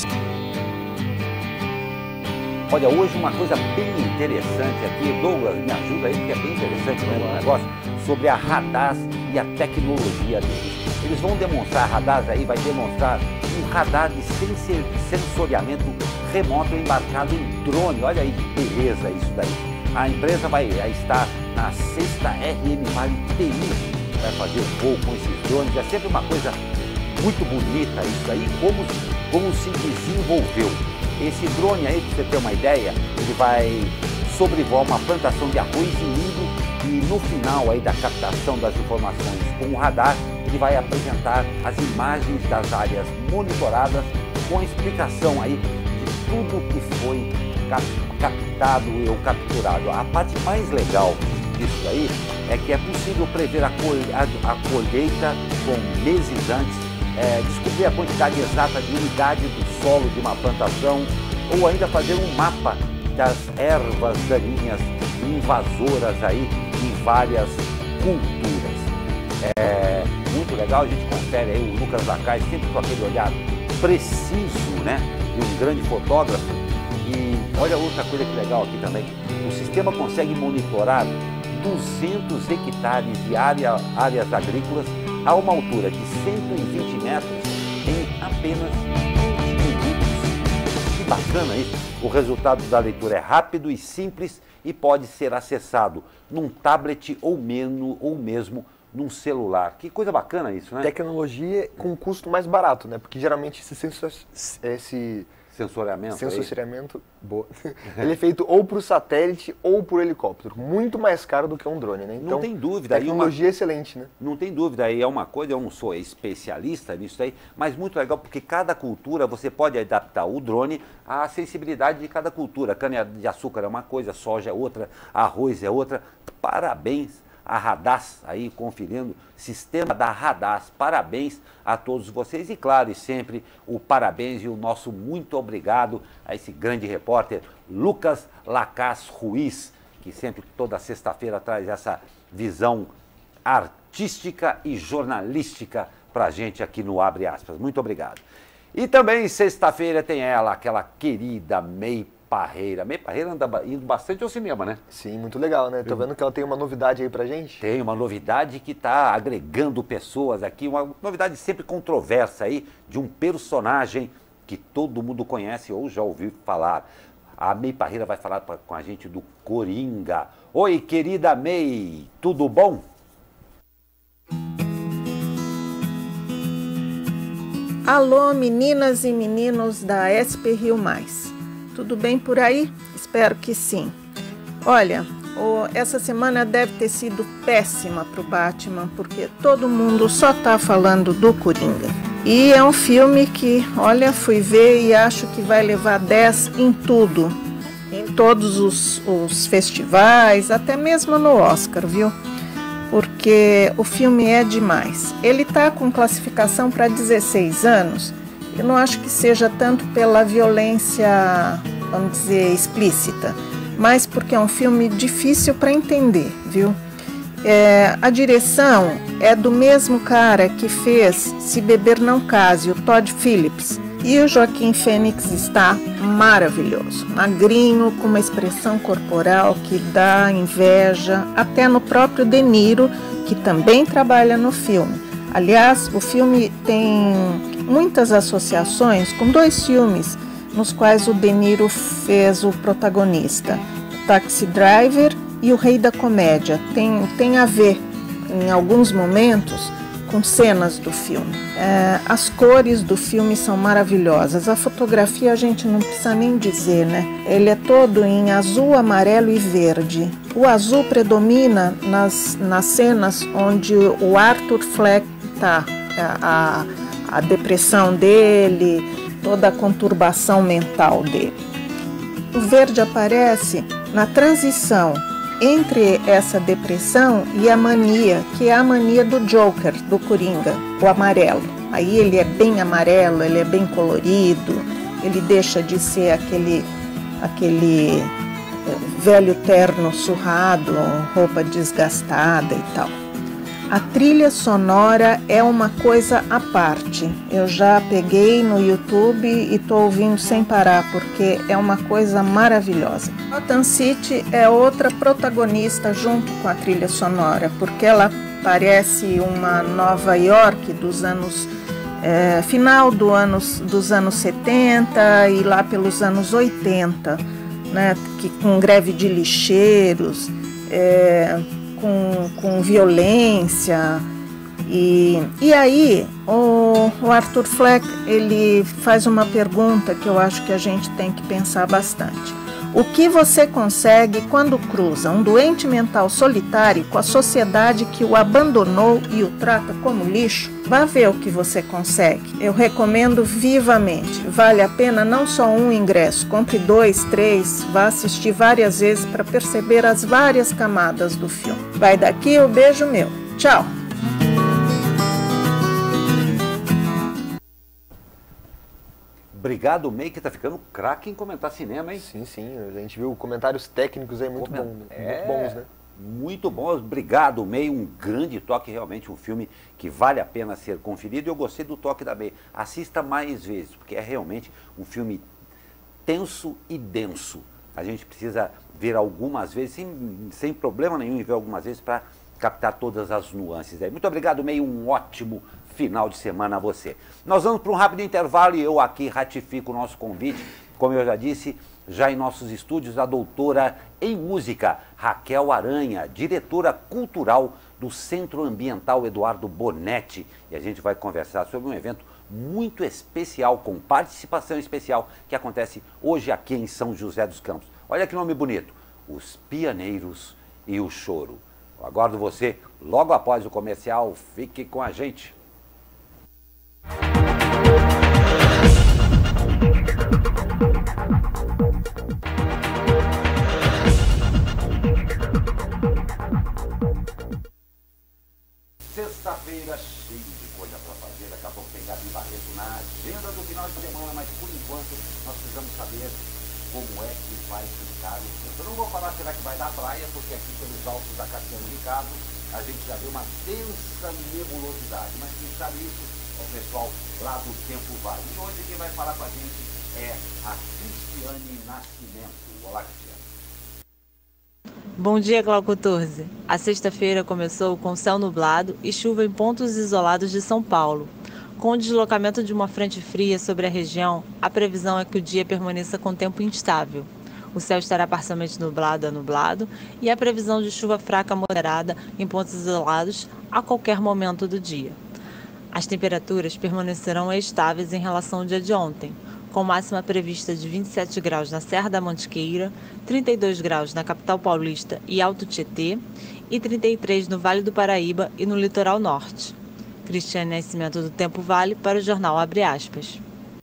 Olha, hoje uma coisa bem interessante aqui, Douglas, me ajuda aí, porque é bem interessante o negócio, sobre a Radaz e a tecnologia deles. Eles vão demonstrar, a Radaz aí vai demonstrar um radar de sensoriamento remoto embarcado em drone. Olha aí que beleza isso daí. A empresa vai estar na sexta R M Vale T I, vai fazer voo com esses drones. É sempre uma coisa muito bonita isso aí, como, como se desenvolveu. Esse drone aí, para você ter uma ideia, ele vai sobrevoar uma plantação de arroz e milho e no final aí da captação das informações com o radar, ele vai apresentar as imagens das áreas monitoradas com a explicação aí de tudo que foi captado ou capturado. A parte mais legal disso daí é que é possível prever a, col a, a colheita com meses antes, é, descobrir a quantidade exata de umidade do solo de uma plantação ou ainda fazer um mapa das ervas daninhas invasoras aí em várias culturas. É muito legal, a gente confere aí o Lucas Lacaz sempre com aquele olhar preciso, né, de um grande fotógrafo. E olha outra coisa que legal aqui também, o sistema consegue monitorar duzentos hectares de área, áreas agrícolas a uma altura de cento e vinte metros em apenas vinte minutos. Que bacana isso. O resultado da leitura é rápido e simples e pode ser acessado num tablet ou, menos, ou mesmo num celular. Que coisa bacana isso, né? Tecnologia com um custo mais barato, né? Porque geralmente esse, sensor, esse sensoriamento, sensoriamento boa, ele é feito ou por satélite ou por helicóptero. Muito mais caro do que um drone, né? Então, não tem dúvida. Tecnologia uma... excelente, né? Não tem dúvida. Aí é uma coisa, eu não sou especialista nisso aí, mas muito legal porque cada cultura você pode adaptar o drone à sensibilidade de cada cultura. Cana de açúcar é uma coisa, soja é outra, arroz é outra. Parabéns a Radaz aí conferindo, sistema da Radaz. Parabéns a todos vocês e claro, e sempre o parabéns e o nosso muito obrigado a esse grande repórter Lucas Lacaz Ruiz, que sempre toda sexta-feira traz essa visão artística e jornalística para a gente aqui no Abre Aspas. Muito obrigado. E também sexta-feira tem ela, aquela querida May Parreira. May Parreira anda indo bastante ao cinema, né? Sim, muito legal, né? Tô vendo que ela tem uma novidade aí pra gente. Tem uma novidade que está agregando pessoas aqui, uma novidade sempre controversa aí, de um personagem que todo mundo conhece ou já ouviu falar. A May Parreira vai falar pra, com a gente do Coringa. Oi, querida May, tudo bom? Alô, meninas e meninos da S P Rio Mais. Tudo bem por aí? Espero que sim. Olha, oh, essa semana deve ter sido péssima para o Batman, porque todo mundo só tá falando do Coringa. E é um filme que, olha, fui ver e acho que vai levar dez em tudo. Em todos os, os festivais, até mesmo no Oscar, viu? Porque o filme é demais. Ele tá com classificação para dezesseis anos. Eu não acho que seja tanto pela violência, vamos dizer, explícita, mas porque é um filme difícil para entender, viu? É, a direção é do mesmo cara que fez Se Beber Não Case, o Todd Phillips. E o Joaquim Fênix está maravilhoso, magrinho, com uma expressão corporal que dá inveja, até no próprio De Niro, que também trabalha no filme. Aliás, o filme tem muitas associações com dois filmes nos quais o De Niro fez o protagonista, o Taxi Driver e o Rei da Comédia. Tem, tem a ver, em alguns momentos, com cenas do filme. É, as cores do filme são maravilhosas. A fotografia a gente não precisa nem dizer, né? Ele é todo em azul, amarelo e verde. O azul predomina nas, nas cenas onde o Arthur Fleck está, a, a, a depressão dele, toda a conturbação mental dele. O verde aparece na transição entre essa depressão e a mania, que é a mania do Joker, do Coringa, o amarelo. Aí ele é bem amarelo, ele é bem colorido, ele deixa de ser aquele, aquele velho terno surrado, roupa desgastada e tal. A trilha sonora é uma coisa à parte. Eu já peguei no YouTube e estou ouvindo sem parar, porque é uma coisa maravilhosa. Gotham City é outra protagonista junto com a trilha sonora, porque ela parece uma Nova York dos anos... É, final do anos, dos anos setenta e lá pelos anos oitenta, né, que, com greve de lixeiros... É, Com, com violência e, e aí o, o Arthur Fleck ele faz uma pergunta que eu acho que a gente tem que pensar bastante. O que você consegue quando cruza um doente mental solitário com a sociedade que o abandonou e o trata como lixo? Vá ver o que você consegue. Eu recomendo vivamente. Vale a pena não só um ingresso, compre dois, três, vá assistir várias vezes para perceber as várias camadas do filme. Vai daqui o beijo meu. Tchau! Obrigado, May, que tá ficando craque em comentar cinema, hein? Sim, sim. A gente viu comentários técnicos aí muito, bom, é, muito bons, né? Muito bons. Obrigado, May. Um grande toque, realmente um filme que vale a pena ser conferido. Eu gostei do toque da May. Assista mais vezes, porque é realmente um filme tenso e denso. A gente precisa ver algumas vezes, sem, sem problema nenhum em ver algumas vezes para captar todas as nuances. Muito obrigado, May. Um ótimo final de semana a você. Nós vamos para um rápido intervalo e eu aqui ratifico o nosso convite. como eu já disse, já em nossos estúdios, a doutora em música, Raquel Aranha, diretora cultural do Centro Ambiental Eduardo Bonetti. E a gente vai conversar sobre um evento muito especial, com participação especial, que acontece hoje aqui em São José dos Campos. Olha que nome bonito, Os Pianeiros e o Choro. Eu aguardo você logo após o comercial, fique com a gente. Sexta-feira cheia de coisa para fazer, daqui a pouco tem Gabi Barreto na agenda do final de semana, mas por enquanto nós precisamos saber como é que vai ficar o tempo. Eu não vou falar será que vai dar praia, porque aqui pelos altos da Cassiano Ricardo a gente já vê uma densa nebulosidade, mas quem sabe isso é o pessoal lá do Tempo Vale. E hoje quem vai falar com a gente é a Cristiane Nascimento. Olá, Cristiane. Bom dia, Glauco Torze. A sexta-feira começou com céu nublado e chuva em pontos isolados de São Paulo. Com o deslocamento de uma frente fria sobre a região, a previsão é que o dia permaneça com tempo instável. O céu estará parcialmente nublado a nublado e a previsão de chuva fraca a moderada em pontos isolados a qualquer momento do dia. As temperaturas permanecerão estáveis em relação ao dia de ontem, com máxima prevista de vinte e sete graus na Serra da Mantiqueira, trinta e dois graus na capital paulista e Alto Tietê e trinta e três no Vale do Paraíba e no litoral norte. Cristiane Nascimento do Tempo Vale para o jornal Abre Aspas.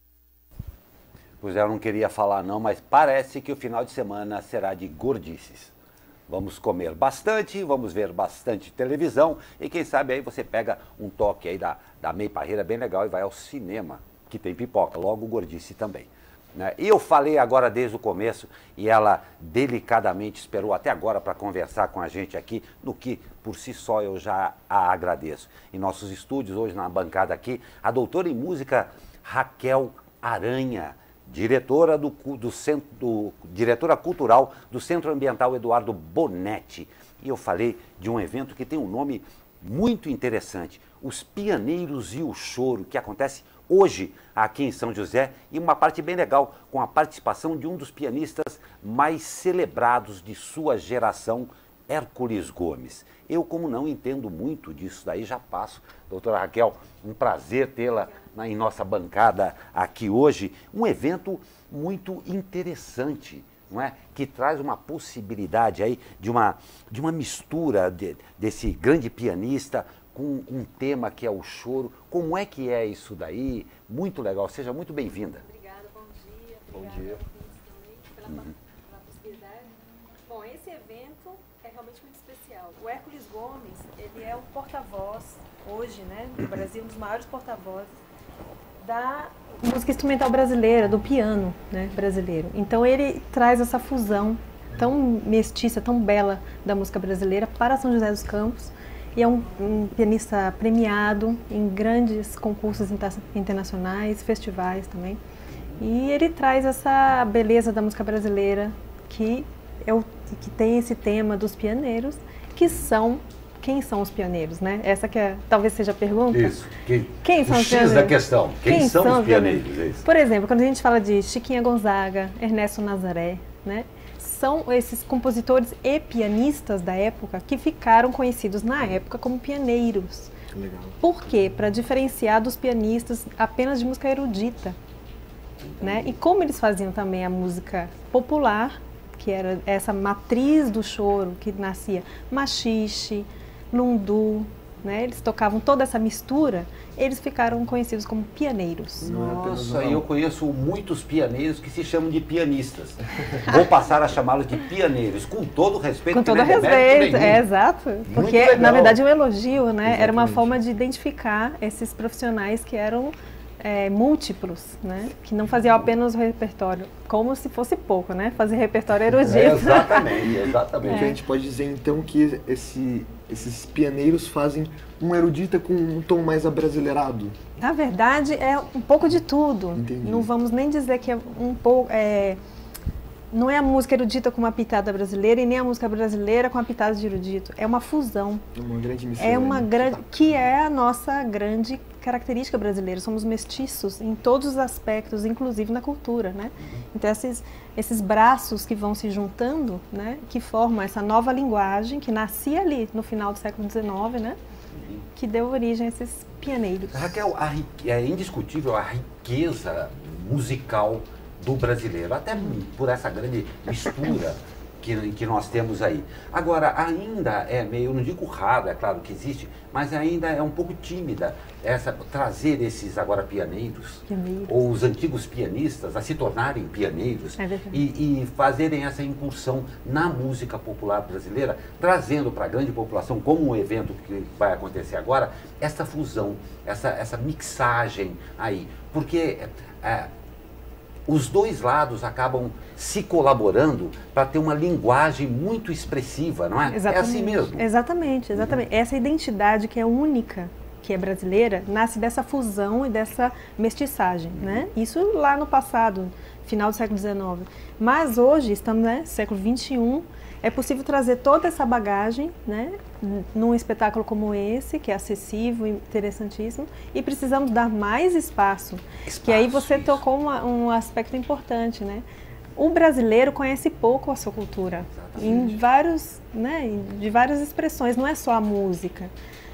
Pois é, eu não queria falar não, mas parece que o final de semana será de gordices. Vamos comer bastante, vamos ver bastante televisão e quem sabe aí você pega um toque aí da, da Mei Parreira bem legal e vai ao cinema, que tem pipoca, logo gordice também. Né? E eu falei agora desde o começo e ela delicadamente esperou até agora para conversar com a gente aqui, no que por si só eu já a agradeço. Em nossos estúdios, hoje na bancada aqui, a doutora em música Raquel Aranha, diretora, do, do centro, do, diretora cultural do Centro Ambiental Eduardo Bonetti. E eu falei de um evento que tem um nome muito interessante, Os Pianeiros e o Choro, que acontece hoje aqui em São José, e uma parte bem legal, com a participação de um dos pianistas mais celebrados de sua geração, Hércules Gomes. Eu, como não entendo muito disso daí, já passo. Doutora Raquel, um prazer tê-la em nossa bancada aqui hoje. Um evento muito interessante, não é? Que traz uma possibilidade aí de uma, de uma mistura de, desse grande pianista com um tema que é o choro. Como é que é isso daí? Muito legal. Seja muito bem-vinda. Obrigada, bom dia. Bom Obrigada dia. Pela, uhum. pela possibilidade. Bom, esse evento é realmente muito especial. O Hércules Gomes, ele é o porta-voz, hoje, né, no Brasil, um dos maiores porta-vozes da música instrumental brasileira, do piano, né, brasileiro. Então ele traz essa fusão tão mestiça, tão bela da música brasileira para São José dos Campos. E é um, um pianista premiado em grandes concursos inter internacionais, festivais também. E ele traz essa beleza da música brasileira, que, é o, que tem esse tema dos pioneiros, que são... Quem são os pioneiros, né? Essa que é, talvez seja a pergunta. Isso. Quem, Quem são o os X pioneiros? da questão. Quem, Quem são, são os pioneiros? pioneiros? Por exemplo, quando a gente fala de Chiquinha Gonzaga, Ernesto Nazaré, né? São esses compositores e pianistas da época que ficaram conhecidos na época como pioneiros. Legal. Por quê? Para diferenciar dos pianistas apenas de música erudita. Né? E como eles faziam também a música popular, que era essa matriz do choro que nascia machixe, lundu, né? Eles tocavam toda essa mistura, eles ficaram conhecidos como pianeiros. Nossa, eu conheço muitos pianeiros que se chamam de pianistas. Vou passar a chamá-los de pianeiros, com todo respeito. Com todo não é respeito, é exato. Muito porque, legal. na verdade, é um elogio, né? Exatamente. Era uma forma de identificar esses profissionais que eram é, múltiplos, né? Que não faziam apenas o repertório, como se fosse pouco, né? Fazer repertório erudito. É, exatamente, exatamente. É. A gente pode dizer, então, que esse... esses pianeiros fazem um erudita com um tom mais abrasileirado? Na verdade, é um pouco de tudo. Entendi. Não vamos nem dizer que é um pouco... É, não é a música erudita com uma pitada brasileira e nem a música brasileira com a pitada de erudito. É uma fusão. Uma grande missão. É uma grande, que é a nossa grande característica brasileira. Somos mestiços em todos os aspectos, inclusive na cultura, né? Então esses, esses braços que vão se juntando, né? Que formam essa nova linguagem que nascia ali no final do século dezenove, né? Que deu origem a esses pianeiros. Raquel, a, é indiscutível a riqueza musical do brasileiro, até por essa grande mistura que, que nós temos aí. Agora, ainda é meio, não digo raro, é claro que existe, mas ainda é um pouco tímida essa, trazer esses agora pianeiros, pianeiros, ou os antigos pianistas a se tornarem pianeiros é e, e fazerem essa incursão na música popular brasileira, trazendo para a grande população, como um evento que vai acontecer agora, essa fusão, essa, essa mixagem aí, porque é, os dois lados acabam se colaborando para ter uma linguagem muito expressiva, não é? Exatamente. É assim mesmo? Exatamente, exatamente. Uhum. Essa identidade que é única, que é brasileira, nasce dessa fusão e dessa mestiçagem, uhum. né? Isso lá no passado, final do século dezenove. Mas hoje, estamos no né, século vinte e um, é possível trazer toda essa bagagem, né, num espetáculo como esse, que é acessível, interessantíssimo, e precisamos dar mais espaço. espaço que aí você isso. tocou uma, um aspecto importante, né? O brasileiro conhece pouco a sua cultura, em vários, né, de várias expressões, não é só a música.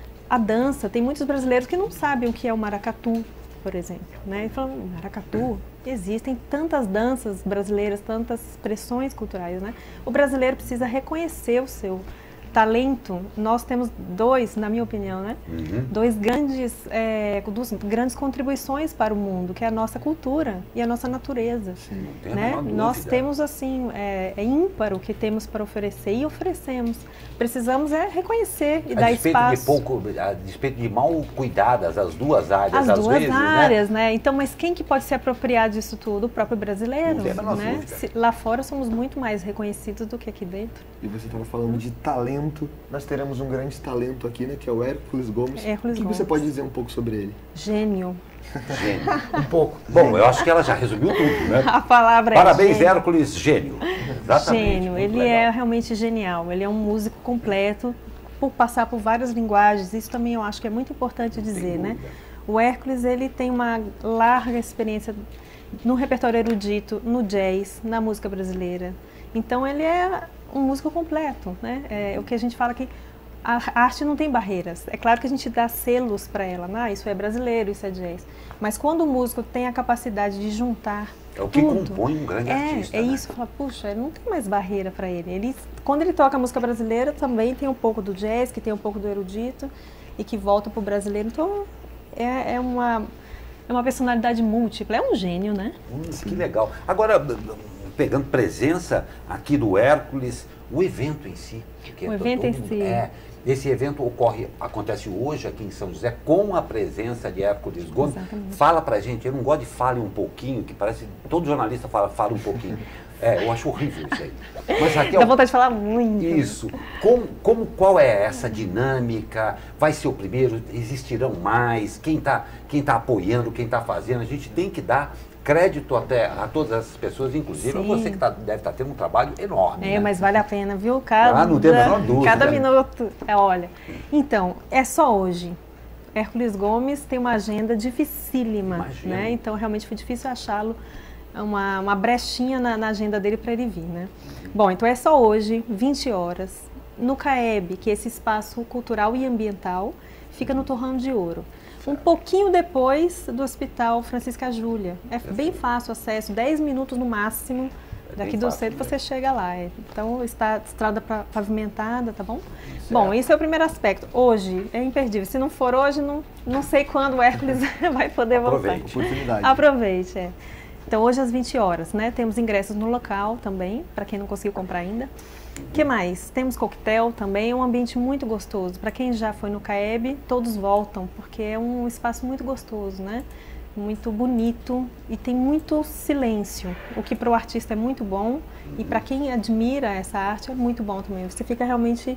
A dança, tem muitos brasileiros que não sabem o que é o maracatu, por exemplo, né? E falam, maracatu, existem tantas danças brasileiras, tantas expressões culturais, né? O brasileiro precisa reconhecer o seu talento. Nós temos dois, na minha opinião, né? Uhum. Dois grandes, é, duas grandes contribuições para o mundo, que é a nossa cultura e a nossa natureza. Sim, não tem né? a menor Nós dúvida. temos assim, é, é ímpar o que temos para oferecer e oferecemos. Precisamos é reconhecer e a dar despeito espaço. De pouco, a despeito de mal cuidadas as duas áreas, as às duas vezes, áreas, né? né? Então, mas quem que pode se apropriar disso tudo? O próprio brasileiro, não tem a menor né? dúvida. Se, lá fora somos muito mais reconhecidos do que aqui dentro. E você estava falando de talento. Nós teremos um grande talento aqui, né? Que é o Hércules Gomes. Hércules o que Gomes. você pode dizer um pouco sobre ele? Gênio. Gênio. Um pouco. Bom, eu acho que ela já resumiu tudo, né? A palavra Parabéns, é gênio. Hércules, gênio. Exatamente. Gênio. Ele legal. é realmente genial. Ele é um músico completo, por passar por várias linguagens. Isso também eu acho que é muito importante dizer, né? O Hércules, ele tem uma larga experiência no repertório erudito, no jazz, na música brasileira. Então, ele é um músico completo, né? É o que a gente fala que a arte não tem barreiras. É claro que a gente dá selos para ela, ah, isso é brasileiro, isso é jazz. Mas quando o músico tem a capacidade de juntar é o que tudo, compõe um grande é, artista. É né? isso, fala, puxa, não tem mais barreira para ele. ele. Quando ele toca a música brasileira, também tem um pouco do jazz, que tem um pouco do erudito e que volta para o brasileiro. Então, é, é, uma, é uma personalidade múltipla, é um gênio, né? Hum, que legal. Agora, pegando presença aqui do Hércules, o evento em si. Que o é evento em si. É, esse evento ocorre, acontece hoje aqui em São José com a presença de Hércules Gomes. Exatamente. Fala pra gente, eu não gosto de fale um pouquinho, que parece, todo jornalista fala, fala um pouquinho. É, eu acho horrível isso aí. Mas, Raquel, dá vontade de falar muito. Isso. Como, como, qual é essa dinâmica? Vai ser o primeiro? Existirão mais? Quem está quem tá apoiando, quem está fazendo? A gente tem que dar crédito até a todas essas pessoas, inclusive a você que tá, deve estar tá tendo um trabalho enorme. É, né? Mas vale a pena, viu? Cada, ah, não tem a menor dúvida. Cada minuto. É, olha, então, é só hoje. Hércules Gomes tem uma agenda dificílima, Imagina. né? Então, realmente foi difícil achá-lo, uma, uma brechinha na, na agenda dele para ele vir, né? Uhum. Bom, então é só hoje, vinte horas, no CAEB, que é esse espaço cultural e ambiental, fica no Torrão de Ouro. Um pouquinho depois do Hospital Francisca Júlia. É bem fácil o acesso, dez minutos no máximo. Daqui do centro você chega lá. Então, está estrada pavimentada, tá bom? Certo. Bom, esse é o primeiro aspecto. Hoje é imperdível. Se não for hoje, não, não sei quando o Hércules vai poder voltar. Aproveite. Oportunidade. Aproveite, é. Então, hoje às vinte horas, né? Temos ingressos no local também, para quem não conseguiu comprar ainda. O que mais? Temos coquetel também, é um ambiente muito gostoso. Para quem já foi no CAEB, todos voltam, porque é um espaço muito gostoso, né? Muito bonito e tem muito silêncio, o que para o artista é muito bom e para quem admira essa arte é muito bom também. Você fica realmente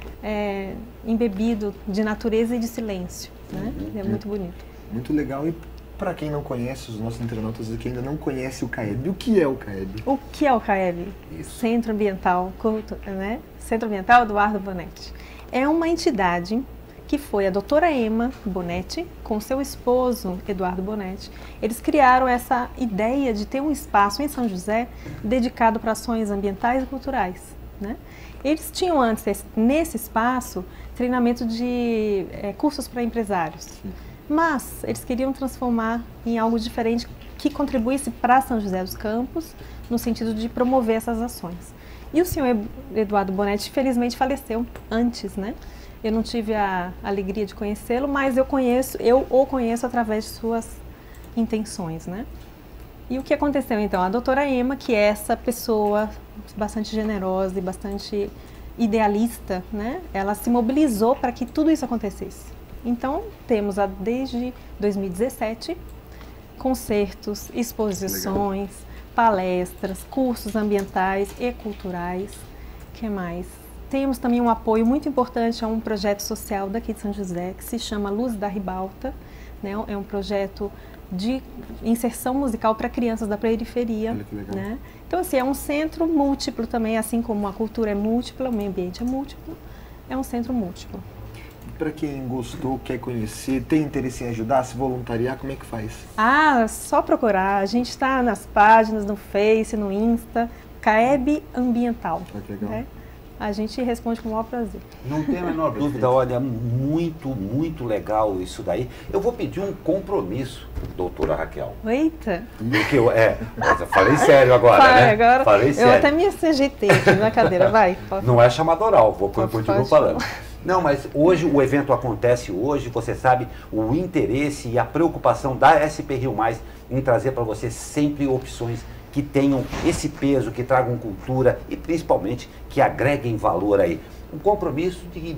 é, embebido de natureza e de silêncio, né? É muito bonito. Muito legal. E Para quem não conhece, os nossos internautas que ainda não conhecem o CAEB, o que é o CAEB? O que é o CAEB? Isso. Centro Ambiental, né? Centro Ambiental Eduardo Bonetti. É uma entidade que foi a doutora Emma Bonetti, com seu esposo Eduardo Bonetti. Eles criaram essa ideia de ter um espaço em São José dedicado para ações ambientais e culturais, né? Eles tinham antes, nesse espaço, treinamento de é, cursos para empresários. Mas eles queriam transformar em algo diferente que contribuísse para São José dos Campos, no sentido de promover essas ações. E o senhor Eduardo Bonetti, felizmente, faleceu antes, né? Eu não tive a alegria de conhecê-lo, mas eu conheço, eu o conheço através de suas intenções, né? E o que aconteceu então? A doutora Emma, que é essa pessoa bastante generosa e bastante idealista, né? Ela se mobilizou para que tudo isso acontecesse. Então, temos a, desde dois mil e dezessete, concertos, exposições, legal, palestras, cursos ambientais e culturais. O que mais? Temos também um apoio muito importante a um projeto social daqui de São José, que se chama Luz da Ribalta, né? É um projeto de inserção musical para crianças da periferia. Olha que legal. Né? Então, assim, é um centro múltiplo também, assim como a cultura é múltipla, o meio ambiente é múltiplo, é um centro múltiplo. Para quem gostou, quer conhecer, tem interesse em ajudar, se voluntariar, como é que faz? Ah, só procurar. A gente está nas páginas, no Face, no Insta, CAEB Ambiental. Ah, que legal. Né? A gente responde com o maior prazer. Não tem a menor dúvida, olha, muito, muito legal isso daí. Eu vou pedir um compromisso, doutora Raquel. Eita! Porque eu, é, mas eu falei sério agora, Vai, né? Agora falei eu sério. até me ajeitei aqui na cadeira, vai. Pode. Não é chamada oral, vou continuar falando. Falar. Não, mas hoje o evento acontece hoje, você sabe, o interesse e a preocupação da S P Rio Mais em trazer para você sempre opções que tenham esse peso, que tragam cultura e principalmente que agreguem valor aí. Um compromisso de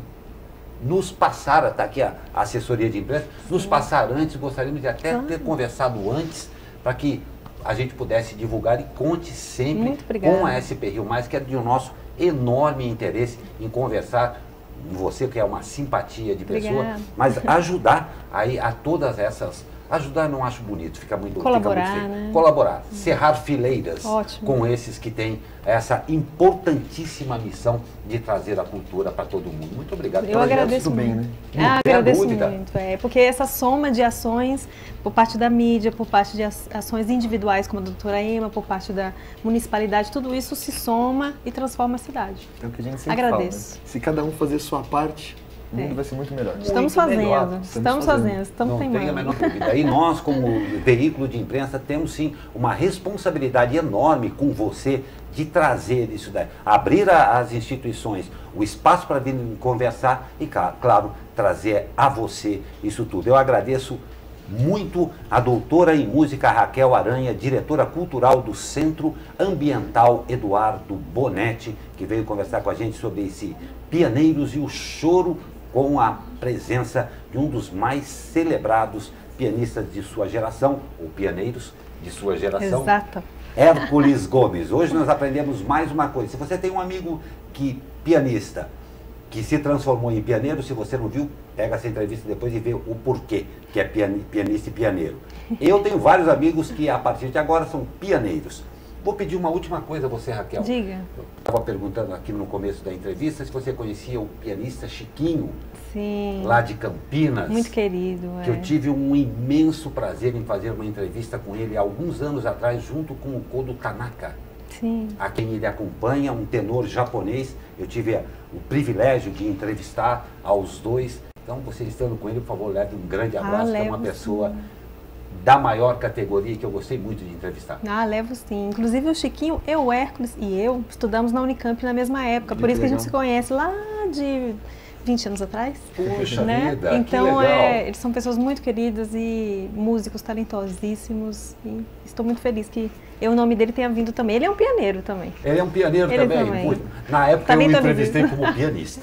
nos passar, está aqui a assessoria de imprensa, nos passar antes, gostaríamos de até ter conversado antes para que a gente pudesse divulgar e conte sempre com a S P Rio Mais, que é de um nosso enorme interesse em conversar com você, que é uma simpatia de pessoa, Obrigada. mas ajudar aí a todas essas. Ajudar não acho bonito, fica muito... Colaborar, fica muito né? Colaborar, cerrar fileiras. Ótimo. Com esses que têm essa importantíssima missão de trazer a cultura para todo mundo. Muito obrigado. Eu agradeço bem, muito. né? Não Ah, tem agradeço dúvida. muito, é, porque essa soma de ações por parte da mídia, por parte de ações individuais como a doutora Emma, por parte da municipalidade, tudo isso se soma e transforma a cidade. É o que a gente sempre Agradeço. fala, né? Se cada um fazer sua parte, o mundo É. vai ser muito melhor. Estamos Muito fazendo, melhor. estamos, Estamos fazendo, fazendo. estamos Não teimando. tenha a menor dúvida. E nós, como veículo de imprensa, temos sim uma responsabilidade enorme com você de trazer isso daí, abrir a, as instituições, o espaço para vir conversar e, claro, trazer a você isso tudo. Eu agradeço muito a doutora em música Raquel Aranha, diretora cultural do Centro Ambiental Eduardo Bonetti, que veio conversar com a gente sobre esse Pianeiros e o Choro, com a presença de um dos mais celebrados pianistas de sua geração, ou pianeiros de sua geração, Exato. Hércules Gomes. Hoje nós aprendemos mais uma coisa. Se você tem um amigo que pianista, que se transformou em pianeiro, se você não viu, pega essa entrevista depois e vê o porquê que é piani- pianista e pianeiro. Eu tenho vários amigos que a partir de agora são pianeiros. Vou pedir uma última coisa a você, Raquel. Diga. Eu estava perguntando aqui no começo da entrevista se você conhecia o pianista Chiquinho, Sim. lá de Campinas. Muito querido. Que é. eu tive um imenso prazer em fazer uma entrevista com ele há alguns anos atrás, junto com o Kodo Tanaka, Sim. a quem ele acompanha, um tenor japonês. Eu tive a, o privilégio de entrevistar aos dois. Então, você estando com ele, por favor, leve um grande abraço, Ah, que é uma levo, pessoa sim. da maior categoria que eu gostei muito de entrevistar. Ah, levo sim. Inclusive o Chiquinho, eu, o Hércules e eu estudamos na Unicamp na mesma época. Olha Por que isso que a gente legal. se conhece lá de vinte anos atrás. Puxa né? vida, Então, que legal. é, eles são pessoas muito queridas e músicos talentosíssimos. E estou muito feliz que eu, o nome dele tenha vindo também. Ele é um pianeiro também. Ele é um pianeiro Ele também. também. Muito. Na época Também eu o tô entrevistei como pianista.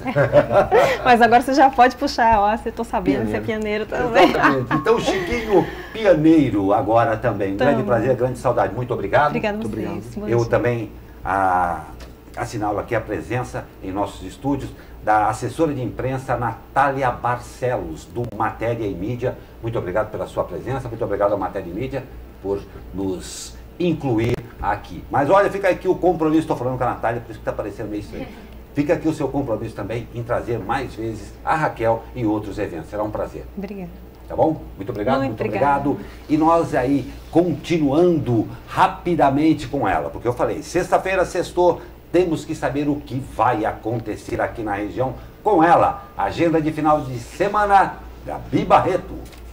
Mas agora você já pode puxar, ó, você estou sabendo que você é Pianeiro. pianeiro também. Exatamente. Então, Chiquinho, pianeiro agora também. Então, grande prazer, grande saudade. Muito obrigado. Obrigada a Muito vocês. obrigado. Bom Eu dia. também ah, assinalo aqui a presença em nossos estúdios da assessora de imprensa Natália Barcelos, do Matéria e Mídia. Muito obrigado pela sua presença, muito obrigado ao Matéria e Mídia por nos incluir aqui. Mas olha, fica aqui o compromisso, estou falando com a Natália, por isso que está parecendo meio estranho. Fica aqui o seu compromisso também em trazer mais vezes a Raquel em outros eventos. Será um prazer. Obrigada. Tá bom? Muito obrigado, muito, muito obrigado. E nós aí, continuando rapidamente com ela, porque eu falei, sexta-feira, sextou, temos que saber o que vai acontecer aqui na região com ela. Agenda de final de semana, Gabi Barreto.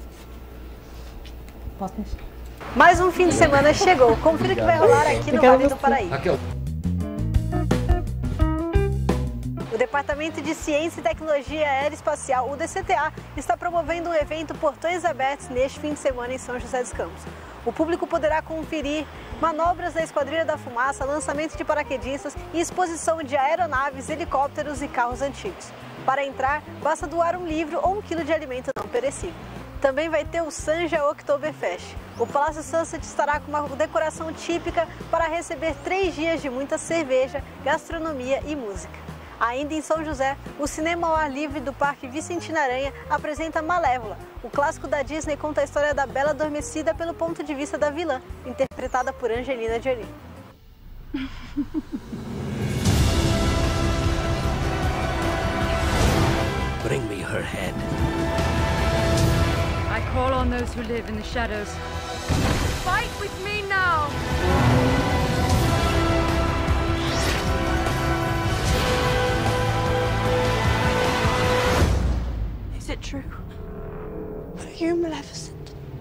Posso mexer? Mais um fim de semana chegou. Confira o que vai rolar aqui no Vale do Paraíba. Raquel. O Departamento de Ciência e Tecnologia Aeroespacial, o D C T A, está promovendo um evento Portões Abertos neste fim de semana em São José dos Campos. O público poderá conferir manobras da Esquadrilha da Fumaça, lançamento de paraquedistas e exposição de aeronaves, helicópteros e carros antigos. Para entrar, basta doar um livro ou um quilo de alimento não perecível. Também vai ter o Sanja Oktoberfest. O Palácio Sunset estará com uma decoração típica para receber três dias de muita cerveja, gastronomia e música. Ainda em São José, o cinema ao ar livre do Parque Vicentina Aranha apresenta Malévola. O clássico da Disney conta a história da Bela Adormecida pelo ponto de vista da vilã, interpretada por Angelina Jolie. Bring me her head. I call on those who live in the shadows. Fight with me now! Is it true? Are you Maleficent?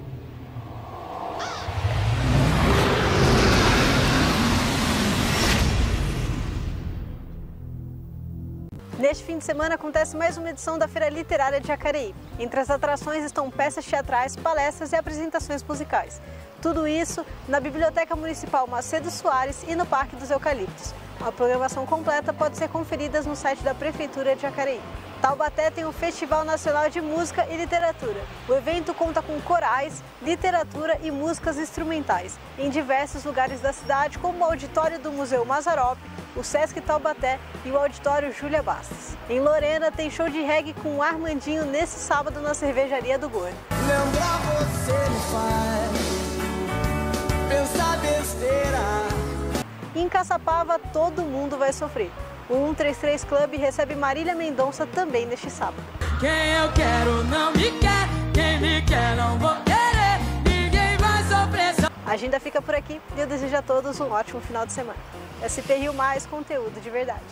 Neste fim de semana acontece mais uma edição da Feira Literária de Jacareí. Entre as atrações estão peças teatrais, palestras e apresentações musicais. Tudo isso na Biblioteca Municipal Macedo Soares e no Parque dos Eucaliptos. A programação completa pode ser conferida no site da Prefeitura de Jacareí. Taubaté tem o Festival Nacional de Música e Literatura. O evento conta com corais, literatura e músicas instrumentais em diversos lugares da cidade, como o auditório do Museu Mazzaropi, o Sesc Taubaté e o auditório Júlia Bastos. Em Lorena tem show de reggae com o Armandinho nesse sábado na Cervejaria do Gordo. Lembrar você me faz pensar besteira. Em Caçapava, todo mundo vai sofrer. O cento e trinta e três Club recebe Marília Mendonça também neste sábado. Quem eu quero não me quer, quem me quer não vou querer, ninguém vai sofrer. A agenda fica por aqui e eu desejo a todos um ótimo final de semana. S P Rio Mais, conteúdo de verdade.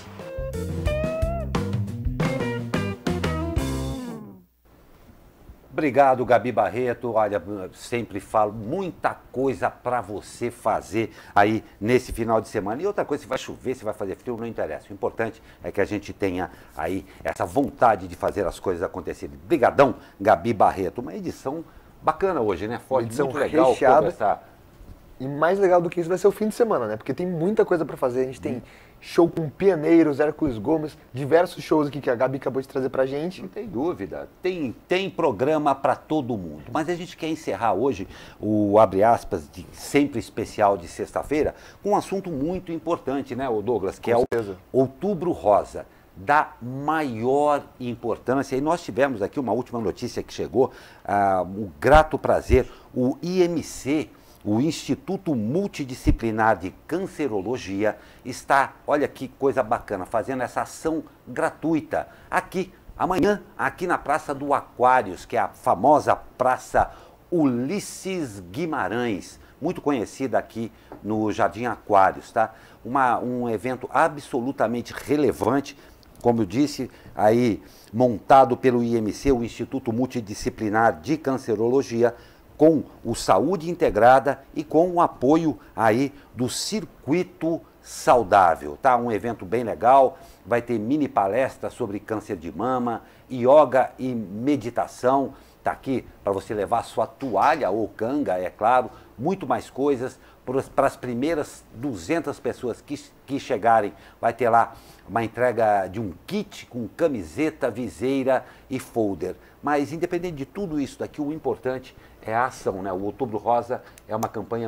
Obrigado, Gabi Barreto. Olha, sempre falo, muita coisa para você fazer aí nesse final de semana. E outra coisa, se vai chover, se vai fazer frio, não interessa. O importante é que a gente tenha aí essa vontade de fazer as coisas acontecerem. Brigadão, Gabi Barreto. Uma edição bacana hoje, né? Forte, edição muito legal conversar. E mais legal do que isso vai ser o fim de semana, né? Porque tem muita coisa para fazer. A gente tem show com Pianeiros, Hércules Gomes, diversos shows aqui que a Gabi acabou de trazer pra gente. Não tem dúvida. Tem, tem programa para todo mundo. Mas a gente quer encerrar hoje o abre aspas de sempre especial de sexta-feira com um assunto muito importante, né, o Douglas, que com é certeza. o Outubro Rosa, da maior importância. E nós tivemos aqui uma última notícia que chegou, uh, o grato prazer, o I M C, o Instituto Multidisciplinar de Cancerologia, está, olha que coisa bacana, fazendo essa ação gratuita aqui, amanhã, aqui na Praça do Aquários, que é a famosa Praça Ulisses Guimarães, muito conhecida aqui no Jardim Aquários, tá? Uma, um evento absolutamente relevante, como eu disse, aí montado pelo I M C, o Instituto Multidisciplinar de Cancerologia, com o Saúde Integrada e com o apoio aí do Circuito Saudável, tá? Um evento bem legal, vai ter mini palestra sobre câncer de mama, yoga e meditação, tá aqui para você levar sua toalha ou canga, é claro, muito mais coisas. Para as primeiras duzentas pessoas que, que chegarem, vai ter lá uma entrega de um kit com camiseta, viseira e folder. Mas independente de tudo isso daqui, o importante é a ação, né? O Outubro Rosa é uma campanha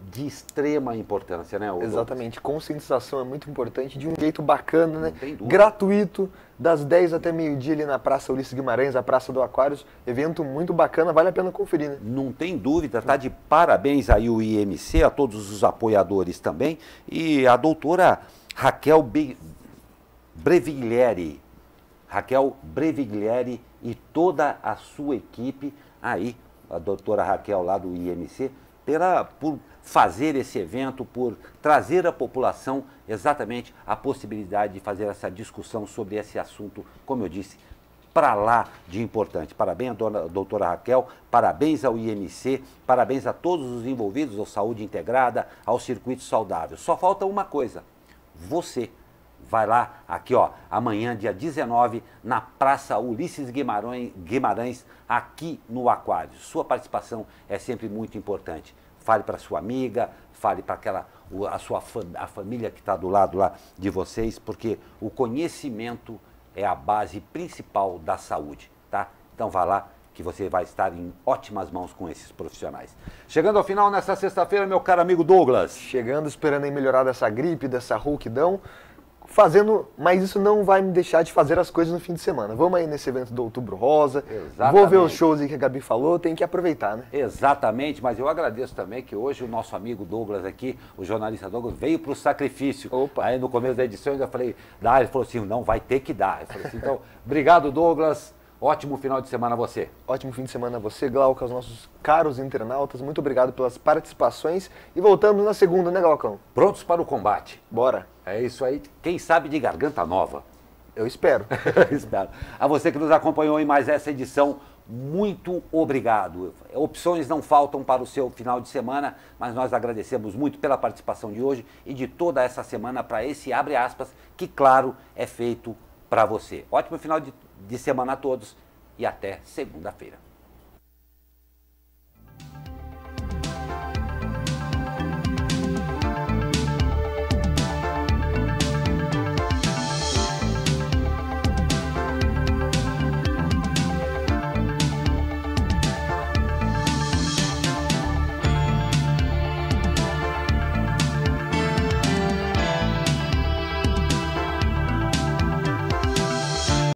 de extrema importância, né? O Exatamente, conscientização é muito importante, de um jeito bacana, né? tem dúvida. Gratuito, das dez até meio-dia ali na Praça Ulisses Guimarães, a Praça do Aquários, evento muito bacana, vale a pena conferir, né? Não tem dúvida, tá de parabéns aí o I M C, a todos os apoiadores também, e a doutora Raquel Be... Breviglieri, Raquel Breviglieri e toda a sua equipe aí, a doutora Raquel lá do I M C, pela, por fazer esse evento, por trazer à população exatamente a possibilidade de fazer essa discussão sobre esse assunto, como eu disse, para lá de importante. Parabéns à dona, doutora Raquel, parabéns ao I M C, parabéns a todos os envolvidos, ao Saúde Integrada, ao Circuito Saudável. Só falta uma coisa, você. Vai lá, aqui ó, amanhã, dia dezenove, na Praça Ulisses Guimarães, Guimarães, aqui no Aquário. Sua participação é sempre muito importante. Fale para sua amiga, fale para aquela a sua a família que está do lado lá de vocês, porque o conhecimento é a base principal da saúde, tá? Então vá lá que você vai estar em ótimas mãos com esses profissionais. Chegando ao final nessa sexta-feira, meu caro amigo Douglas. Chegando, esperando aí melhorar dessa gripe, dessa rouquidão. Fazendo, mas isso não vai me deixar de fazer as coisas no fim de semana. Vamos aí nesse evento do Outubro Rosa. Exatamente. Vou ver os shows aí que a Gabi falou, tem que aproveitar, né? Exatamente, mas eu agradeço também que hoje o nosso amigo Douglas aqui, o jornalista Douglas, veio para o sacrifício. Opa. Aí no começo da edição eu ainda falei, dá, ele falou assim, não, vai ter que dar. Eu falei assim, então, obrigado Douglas, ótimo final de semana a você. Ótimo fim de semana a você, Glauco, aos nossos caros internautas, muito obrigado pelas participações e voltamos na segunda, né, Glaucão? Prontos para o combate. Bora. É isso aí, quem sabe de garganta nova. Eu espero. Espero. A você que nos acompanhou em mais essa edição, muito obrigado. Opções não faltam para o seu final de semana, mas nós agradecemos muito pela participação de hoje e de toda essa semana para esse abre aspas, que claro, é feito para você. Ótimo final de, de semana a todos e até segunda-feira.